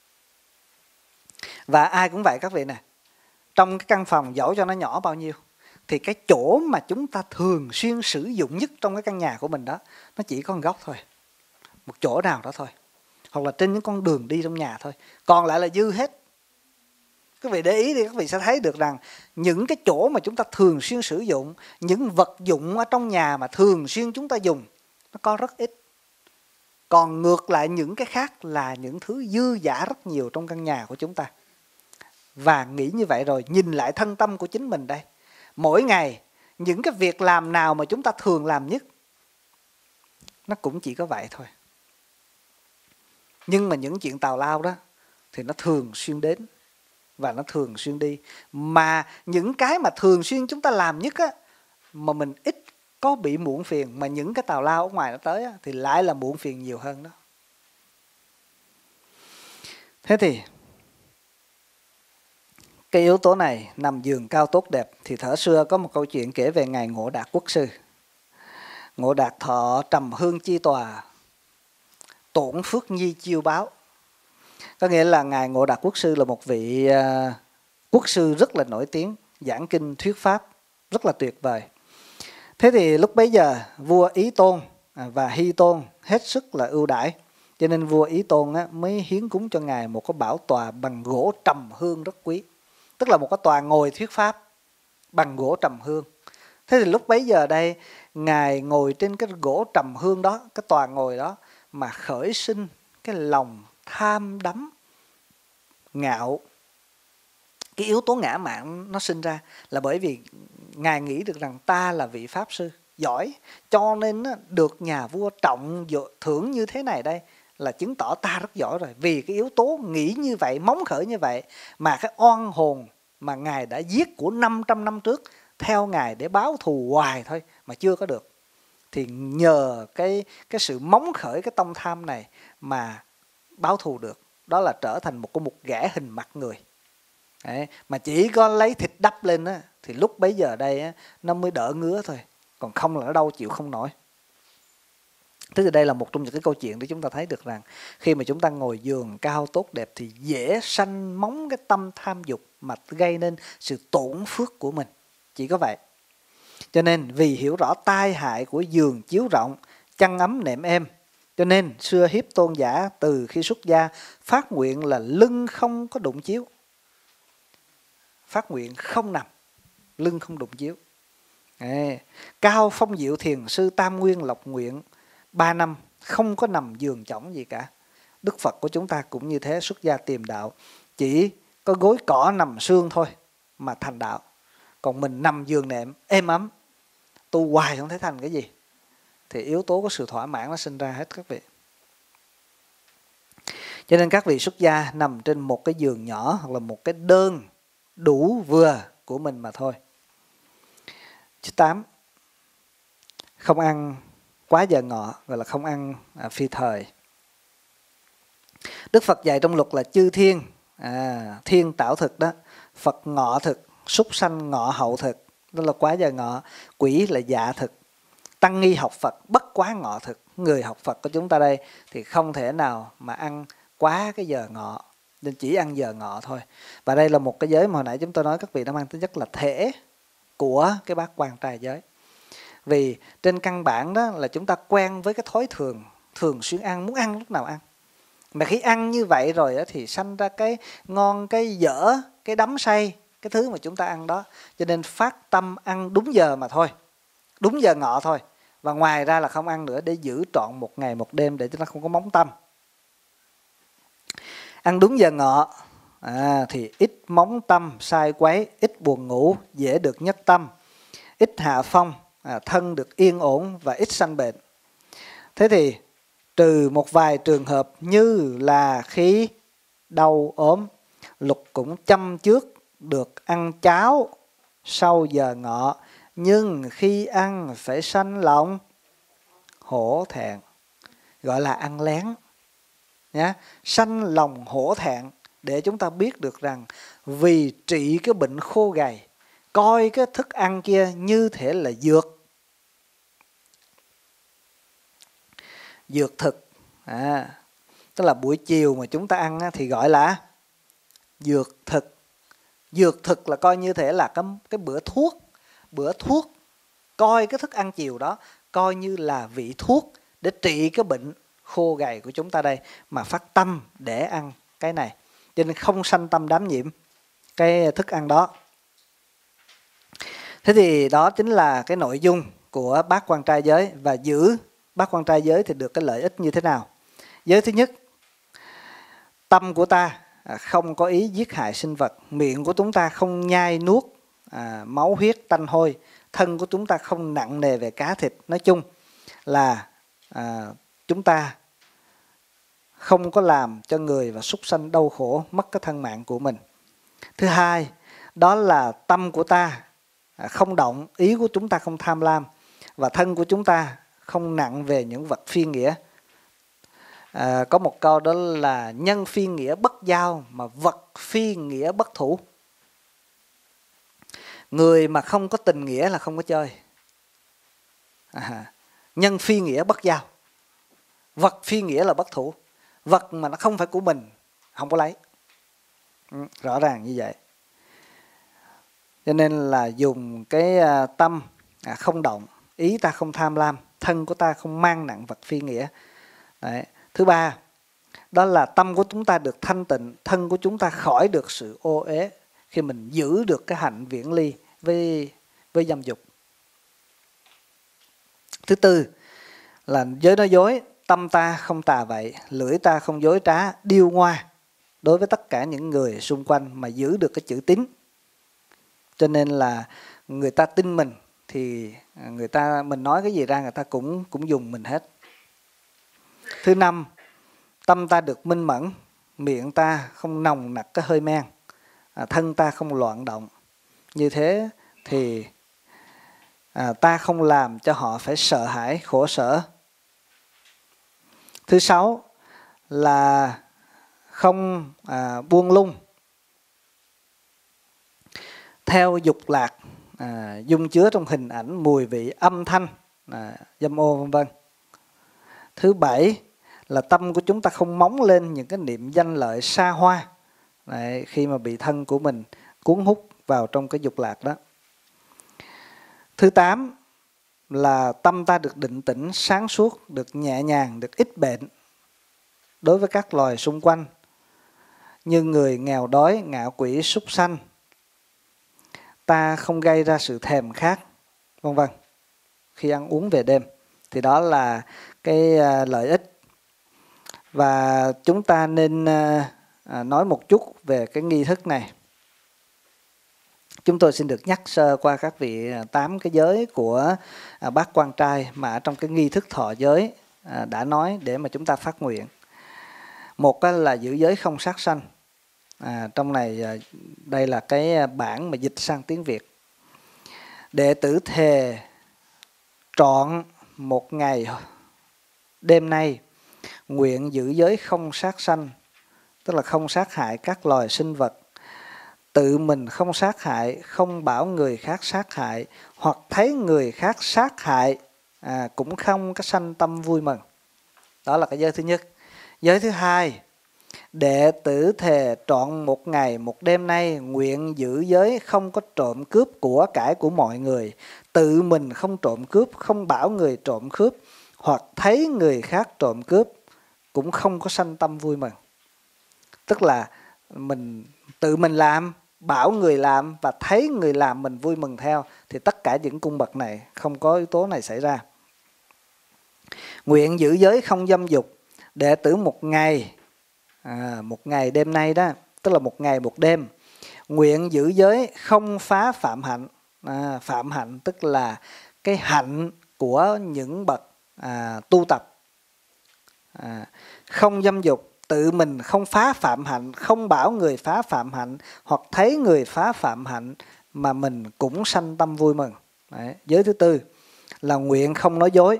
Và ai cũng vậy các vị nè. Trong cái căn phòng dẫu cho nó nhỏ bao nhiêu thì cái chỗ mà chúng ta thường xuyên sử dụng nhất trong cái căn nhà của mình đó, nó chỉ có một góc thôi, một chỗ nào đó thôi, hoặc là trên những con đường đi trong nhà thôi, còn lại là dư hết. Các vị để ý đi, các vị sẽ thấy được rằng những cái chỗ mà chúng ta thường xuyên sử dụng, những vật dụng ở trong nhà mà thường xuyên chúng ta dùng, nó có rất ít. Còn ngược lại những cái khác là những thứ dư dả rất nhiều trong căn nhà của chúng ta. Và nghĩ như vậy rồi, nhìn lại thân tâm của chính mình đây. Mỗi ngày, những cái việc làm nào mà chúng ta thường làm nhất, nó cũng chỉ có vậy thôi. Nhưng mà những chuyện tào lao đó thì nó thường xuyên đến và nó thường xuyên đi. Mà những cái mà thường xuyên chúng ta làm nhất á, mà mình ít có bị muộn phiền, mà những cái tào lao ở ngoài nó tới á, thì lại là muộn phiền nhiều hơn đó. Thế thì cái yếu tố này nằm giường cao tốt đẹp. Thì thuở xưa có một câu chuyện kể về Ngài Ngộ Đạt Quốc sư. Ngộ Đạt thọ trầm hương chi tòa, tổn phước nhi chiêu báo. Có nghĩa là Ngài Ngộ Đạt Quốc sư là một vị quốc sư rất là nổi tiếng, giảng kinh thuyết pháp rất là tuyệt vời. Thế thì lúc bấy giờ vua Ý Tôn và Hy Tôn hết sức là ưu đãi. Cho nên vua Ý Tôn mới hiến cúng cho ngài một cái bảo tọa bằng gỗ trầm hương rất quý, tức là một cái tòa ngồi thuyết pháp bằng gỗ trầm hương. Thế thì lúc bấy giờ đây ngài ngồi trên cái gỗ trầm hương đó, cái tòa ngồi đó, mà khởi sinh cái lòng tham đắm ngạo. Cái yếu tố ngã mạn nó sinh ra là bởi vì ngài nghĩ được rằng ta là vị pháp sư giỏi, cho nên được nhà vua trọng thưởng như thế này đây là chứng tỏ ta rất giỏi rồi. Vì cái yếu tố nghĩ như vậy, móng khởi như vậy, mà cái oan hồn mà ngài đã giết của 500 năm trước theo ngài để báo thù hoài thôi mà chưa có được, thì nhờ cái sự móng khởi cái tâm tham này mà báo thù được. Đó là trở thành một ghẻ hình mặt người. Đấy, mà chỉ có lấy thịt đắp lên á, thì lúc bấy giờ đây á, nó mới đỡ ngứa thôi, còn không là nó đau chịu không nổi. Thế thì đây là một trong những cái câu chuyện để chúng ta thấy được rằng khi mà chúng ta ngồi giường cao tốt đẹp thì dễ sanh móng cái tâm tham dục mà gây nên sự tổn phước của mình. Chỉ có vậy. Cho nên vì hiểu rõ tai hại của giường chiếu rộng, chăn ấm nệm êm, cho nên xưa Hiếp Tôn giả từ khi xuất gia phát nguyện là lưng không có đụng chiếu. Phát nguyện không nằm, lưng không đụng chiếu. Cao Phong Diệu Thiền Sư Tam Nguyên Lộc nguyện 3 năm không có nằm giường chõng gì cả. Đức Phật của chúng ta cũng như thế, xuất gia tìm đạo, chỉ có gối cỏ nằm sương thôi mà thành đạo. Còn mình nằm giường nệm êm ấm, tu hoài không thấy thành cái gì, thì yếu tố của sự thỏa mãn nó sinh ra hết các vị. Cho nên các vị xuất gia nằm trên một cái giường nhỏ hoặc là một cái đơn đủ vừa của mình mà thôi. Thứ 8, không ăn quá giờ ngọ, gọi là không ăn phi thời. Đức Phật dạy trong luật là chư thiên, thiên tạo thực đó, Phật ngọ thực, súc sanh ngọ hậu thực, đó là quá giờ ngọ. Quỷ là dạ thực. Tăng nghi học Phật bất quá ngọ thực. Người học Phật của chúng ta đây thì không thể nào mà ăn quá cái giờ ngọ, nên chỉ ăn giờ ngọ thôi. Và đây là một cái giới mà hồi nãy chúng tôi nói các vị, nó mang tính chất là thể của cái bát quan trai giới. Vì trên căn bản đó là chúng ta quen với cái thói thường xuyên ăn, muốn ăn lúc nào ăn. Mà khi ăn như vậy rồi thì sanh ra cái ngon, cái dở, cái đắm say, cái thứ mà chúng ta ăn đó. Cho nên phát tâm ăn đúng giờ mà thôi, đúng giờ ngọ thôi. Và ngoài ra là không ăn nữa để giữ trọn một ngày một đêm để chúng ta không có móng tâm. Ăn đúng giờ ngọ thì ít móng tâm sai quấy, ít buồn ngủ, dễ được nhất tâm, ít hạ phong, thân được yên ổn và ít sanh bệnh. Thế thì trừ một vài trường hợp như là khi đau ốm, Lục cũng chăm trước được ăn cháo sau giờ ngọ, nhưng khi ăn phải sanh lòng hổ thẹn, gọi là ăn lén nhá, sanh lòng hổ thẹn, để chúng ta biết được rằng vì trị cái bệnh khô gầy, coi cái thức ăn kia như thể là dược thực. Tức là buổi chiều mà chúng ta ăn thì gọi là dược thực. Dược thực là coi như thể là cái bữa thuốc, coi cái thức ăn chiều đó coi như là vị thuốc để trị cái bệnh khô gầy của chúng ta đây, mà phát tâm để ăn cái này, cho nên không sanh tâm đám nhiễm cái thức ăn đó. Thế thì đó chính là cái nội dung của bát quan trai giới. Và giữ bát quan trai giới thì được cái lợi ích như thế nào? Giới thứ nhất, tâm của ta không có ý giết hại sinh vật, miệng của chúng ta không nhai nuốt máu huyết tanh hôi, thân của chúng ta không nặng nề về cá thịt. Nói chung là chúng ta không có làm cho người và súc sanh đau khổ, mất cái thân mạng của mình. Thứ hai, đó là tâm của ta không động, ý của chúng ta không tham lam, và thân của chúng ta không nặng về những vật phi nghĩa. Có một câu đó là nhân phi nghĩa bất giao, mà vật phi nghĩa bất thủ. Người mà không có tình nghĩa là không có chơi. Nhân phi nghĩa bất giao, vật phi nghĩa là bất thủ. Vật mà nó không phải của mình không có lấy. Rõ ràng như vậy. Cho nên là dùng cái tâm không động, ý ta không tham lam, thân của ta không mang nặng vật phi nghĩa. Đấy. Thứ ba, đó là tâm của chúng ta được thanh tịnh, thân của chúng ta khỏi được sự ô uế khi mình giữ được cái hạnh viễn ly với dâm dục. Thứ tư là giới nói dối, tâm ta không tà vậy, lưỡi ta không dối trá, điêu ngoa đối với tất cả những người xung quanh mà giữ được cái chữ tín. Cho nên là người ta tin mình thì mình nói cái gì ra người ta cũng dùng mình hết. Thứ năm, tâm ta được minh mẫn, miệng ta không nồng nặc cái hơi men, thân ta không loạn động. Như thế thì ta không làm cho họ phải sợ hãi, khổ sở. Thứ sáu là không buông lung theo dục lạc, dung chứa trong hình ảnh, mùi vị, âm thanh, dâm ô vân vân. Thứ bảy là tâm của chúng ta không móng lên những cái niệm danh lợi xa hoa. Đấy, khi mà bị thân của mình cuốn hút vào trong cái dục lạc đó. Thứ tám là tâm ta được định tĩnh, sáng suốt, được nhẹ nhàng, được ít bệnh đối với các loài xung quanh, như người nghèo đói, ngạ quỷ, súc sanh. Ta không gây ra sự thèm khát, vân vân, khi ăn uống về đêm. Thì đó là cái lợi ích. Và chúng ta nên nói một chút về cái nghi thức này. Chúng tôi xin được nhắc sơ qua các vị 8 cái giới của Bát Quan Trai mà trong cái nghi thức thọ giới đã nói để mà chúng ta phát nguyện. Một là giữ giới không sát sanh. Trong này đây là cái bản mà dịch sang tiếng Việt. Đệ tử thề trọn một ngày đêm nay nguyện giữ giới không sát sanh, tức là không sát hại các loài sinh vật, tự mình không sát hại, không bảo người khác sát hại, hoặc thấy người khác sát hại cũng không có sanh tâm vui mừng. Đó là cái giới thứ nhất. Giới thứ hai, đệ tử thề trọn một ngày một đêm nay nguyện giữ giới không có trộm cướp của cải của mọi người, tự mình không trộm cướp, không bảo người trộm cướp, hoặc thấy người khác trộm cướp cũng không có sanh tâm vui mừng. Tức là tự mình làm, bảo người làm và thấy người làm mình vui mừng theo, thì tất cả những cung bậc này không có yếu tố này xảy ra. Nguyện giữ giới không dâm dục, đệ tử một ngày đêm nay đó, tức là một ngày một đêm. Nguyện giữ giới không phá phạm hạnh. Phạm hạnh tức là cái hạnh của những bậc tu tập. Không dâm dục, tự mình không phá phạm hạnh, không bảo người phá phạm hạnh, hoặc thấy người phá phạm hạnh mà mình cũng sanh tâm vui mừng. Đấy. Giới thứ tư là nguyện không nói dối.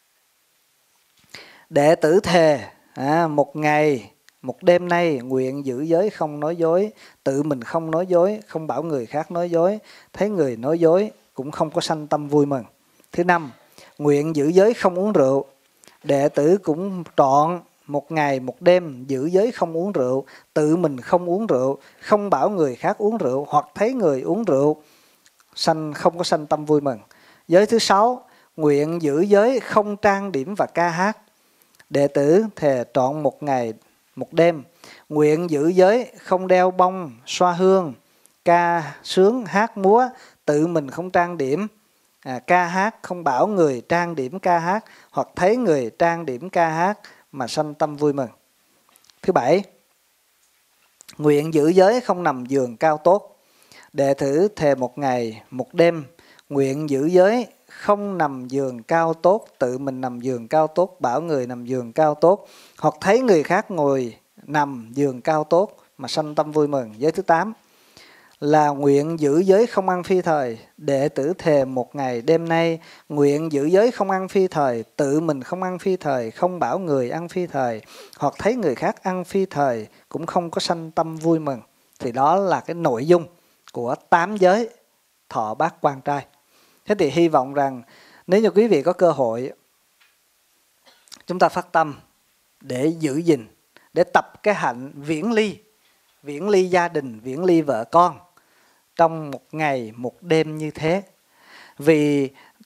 Đệ tử thề một ngày một đêm nay nguyện giữ giới không nói dối, tự mình không nói dối, không bảo người khác nói dối, thấy người nói dối cũng không có sanh tâm vui mừng. Thứ năm, nguyện giữ giới không uống rượu. Đệ tử cũng trọn một ngày một đêm giữ giới không uống rượu, tự mình không uống rượu, không bảo người khác uống rượu, hoặc thấy người uống rượu không có sanh tâm vui mừng. Giới thứ sáu, nguyện giữ giới không trang điểm và ca hát. Đệ tử thề trọn một ngày một đêm nguyện giữ giới không đeo bông, xoa hương, ca sướng hát múa, tự mình không trang điểm, ca hát, không bảo người trang điểm ca hát, hoặc thấy người trang điểm ca hát mà sanh tâm vui mừng. Thứ bảy, nguyện giữ giới không nằm giường cao tốt. Đệ tử thề một ngày một đêm nguyện giữ giới không nằm giường cao tốt, tự mình nằm giường cao tốt, bảo người nằm giường cao tốt, hoặc thấy người khác ngồi nằm giường cao tốt mà sanh tâm vui mừng. Giới thứ 8 là nguyện giữ giới không ăn phi thời. Đệ tử thề một ngày đêm nay nguyện giữ giới không ăn phi thời, tự mình không ăn phi thời, không bảo người ăn phi thời, hoặc thấy người khác ăn phi thời cũng không có sanh tâm vui mừng. Thì đó là cái nội dung của 8 giới thọ Bát Quan Trai. Thế thì hy vọng rằng nếu như quý vị có cơ hội, chúng ta phát tâm để giữ gìn, để tập cái hạnh viễn ly gia đình, viễn ly vợ con trong một ngày một đêm như thế. Vì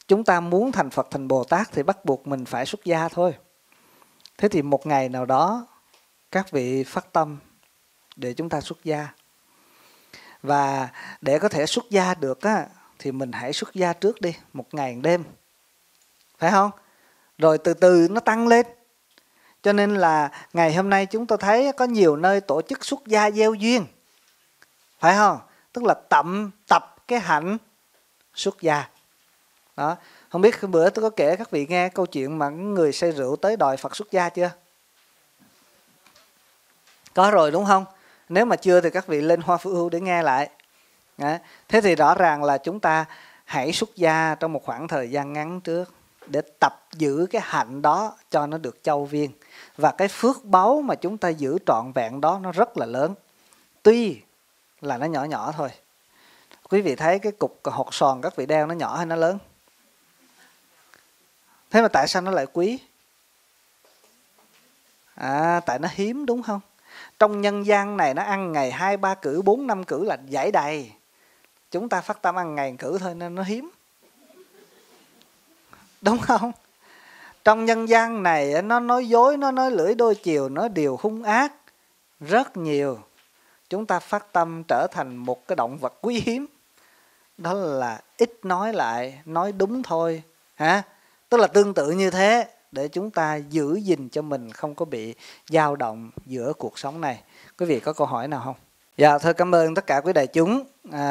chúng ta muốn thành Phật thành Bồ Tát thì bắt buộc mình phải xuất gia thôi. Thế thì một ngày nào đó các vị phát tâm để chúng ta xuất gia. Và để có thể xuất gia được á, thì mình hãy xuất gia trước đi, 1 ngày 1 đêm. Phải không? Rồi từ từ nó tăng lên. Cho nên là ngày hôm nay chúng tôi thấy có nhiều nơi tổ chức xuất gia gieo duyên. Phải không? Tức là tập cái hạnh xuất gia. Đó. Không biết bữa tôi có kể các vị nghe câu chuyện mà người say rượu tới đòi Phật xuất gia chưa? Có rồi đúng không? Nếu mà chưa thì các vị lên Hoa Phú Ưu để nghe lại. Thế thì rõ ràng là chúng ta hãy xuất gia trong một khoảng thời gian ngắn trước để tập giữ cái hạnh đó cho nó được châu viên. Và cái phước báu mà chúng ta giữ trọn vẹn đó nó rất là lớn. Tuy là nó nhỏ nhỏ thôi. Quý vị thấy cái cục hột sòn các vị đeo nó nhỏ hay nó lớn? Thế mà tại sao nó lại quý? Tại nó hiếm đúng không? Trong nhân gian này nó ăn ngày 2-3 cữ, 4-5 cữ là giải đầy. Chúng ta phát tâm ăn ngày 1 cữ thôi nên nó hiếm. Đúng không? Trong nhân gian này nó nói dối, nó nói lưỡi đôi chiều, nó điều hung ác rất nhiều. Chúng ta phát tâm trở thành một cái động vật quý hiếm. Đó là ít nói lại, nói đúng thôi. Tức là tương tự như thế để chúng ta giữ gìn cho mình không có bị dao động giữa cuộc sống này. Quý vị có câu hỏi nào không? Dạ, thôi cảm ơn tất cả quý đại chúng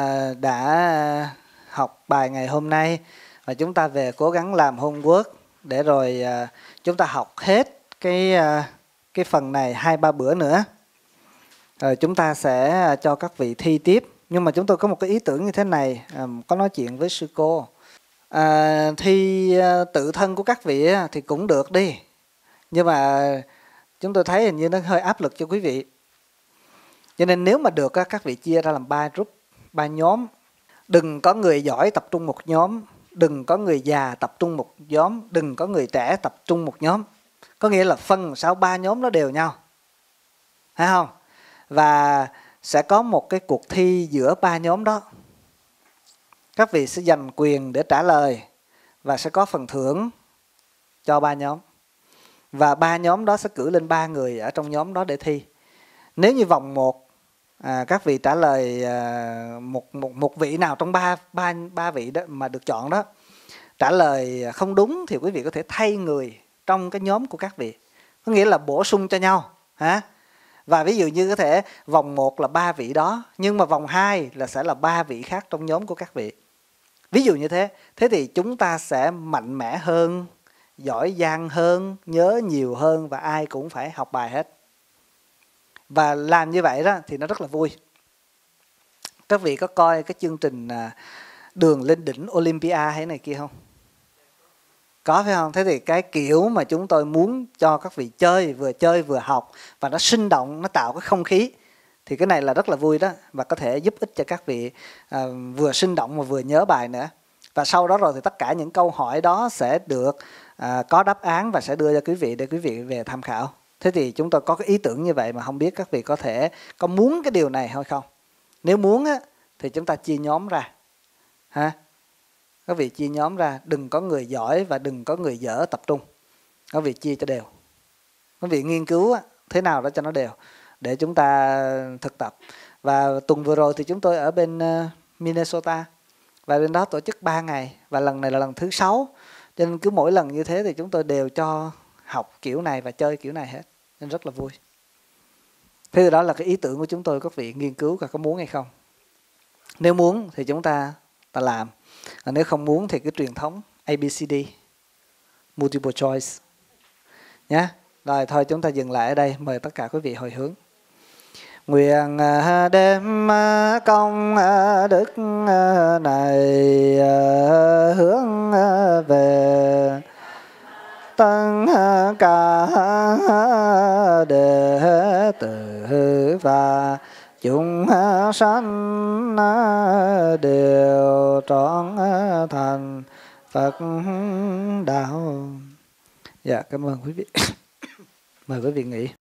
đã học bài ngày hôm nay. Và chúng ta về cố gắng làm homework để rồi chúng ta học hết cái phần này 2-3 bữa nữa. Rồi chúng ta sẽ cho các vị thi tiếp. Nhưng mà chúng tôi có một cái ý tưởng như thế này, có nói chuyện với sư cô. Thi tự thân của các vị thì cũng được đi. Nhưng mà chúng tôi thấy hình như nó hơi áp lực cho quý vị. Cho nên nếu mà được các vị chia ra làm 3 group, 3 nhóm. Đừng có người giỏi tập trung một nhóm, đừng có người già tập trung một nhóm, đừng có người trẻ tập trung một nhóm. Có nghĩa là phân sao 3 nhóm nó đều nhau. Thấy không? Và sẽ có một cái cuộc thi giữa 3 nhóm đó. Các vị sẽ giành quyền để trả lời và sẽ có phần thưởng cho 3 nhóm. Và 3 nhóm đó sẽ cử lên 3 người ở trong nhóm đó để thi. Nếu như vòng 1 các vị trả lời một vị nào trong ba vị đó mà được chọn đó trả lời không đúng thì quý vị có thể thay người trong cái nhóm của các vị. Có nghĩa là bổ sung cho nhau. Và ví dụ như có thể vòng 1 là 3 vị đó, nhưng mà vòng 2 là sẽ là 3 vị khác trong nhóm của các vị. Ví dụ như thế. Thế thì chúng ta sẽ mạnh mẽ hơn, giỏi giang hơn, nhớ nhiều hơn và ai cũng phải học bài hết. Và làm như vậy đó thì nó rất là vui. Các vị có coi cái chương trình Đường lên đỉnh Olympia hay này kia không? Có phải không? Thế thì cái kiểu mà chúng tôi muốn cho các vị chơi vừa học và nó sinh động, nó tạo cái không khí. Thì cái này là rất là vui đó. Và có thể giúp ích cho các vị vừa sinh động mà vừa nhớ bài nữa. Và sau đó rồi thì tất cả những câu hỏi đó sẽ được có đáp án và sẽ đưa cho quý vị để quý vị về tham khảo. Thế thì chúng tôi có cái ý tưởng như vậy mà không biết các vị có muốn cái điều này hay không? Nếu muốn á, thì chúng ta chia nhóm ra. Các vị chia nhóm ra, đừng có người giỏi và đừng có người dở tập trung. Các vị chia cho đều. Các vị nghiên cứu á, thế nào đó cho nó đều để chúng ta thực tập. Và tuần vừa rồi thì chúng tôi ở bên Minnesota và bên đó tổ chức 3 ngày và lần này là lần thứ 6. Cho nên cứ mỗi lần như thế thì chúng tôi đều cho học kiểu này và chơi kiểu này hết. Nên rất là vui. Thế thì đó là cái ý tưởng của chúng tôi, các vị nghiên cứu có muốn hay không. Nếu muốn thì chúng ta làm. Còn nếu không muốn thì cái truyền thống ABCD, multiple choice. Nhá. Rồi thôi chúng ta dừng lại ở đây. Mời tất cả quý vị hồi hướng. Nguyện đem công đức này hướng về tất cả đệ tử và chúng sanh đều trọn thành Phật đạo. Dạ, cảm ơn quý vị. Mời quý vị nghỉ.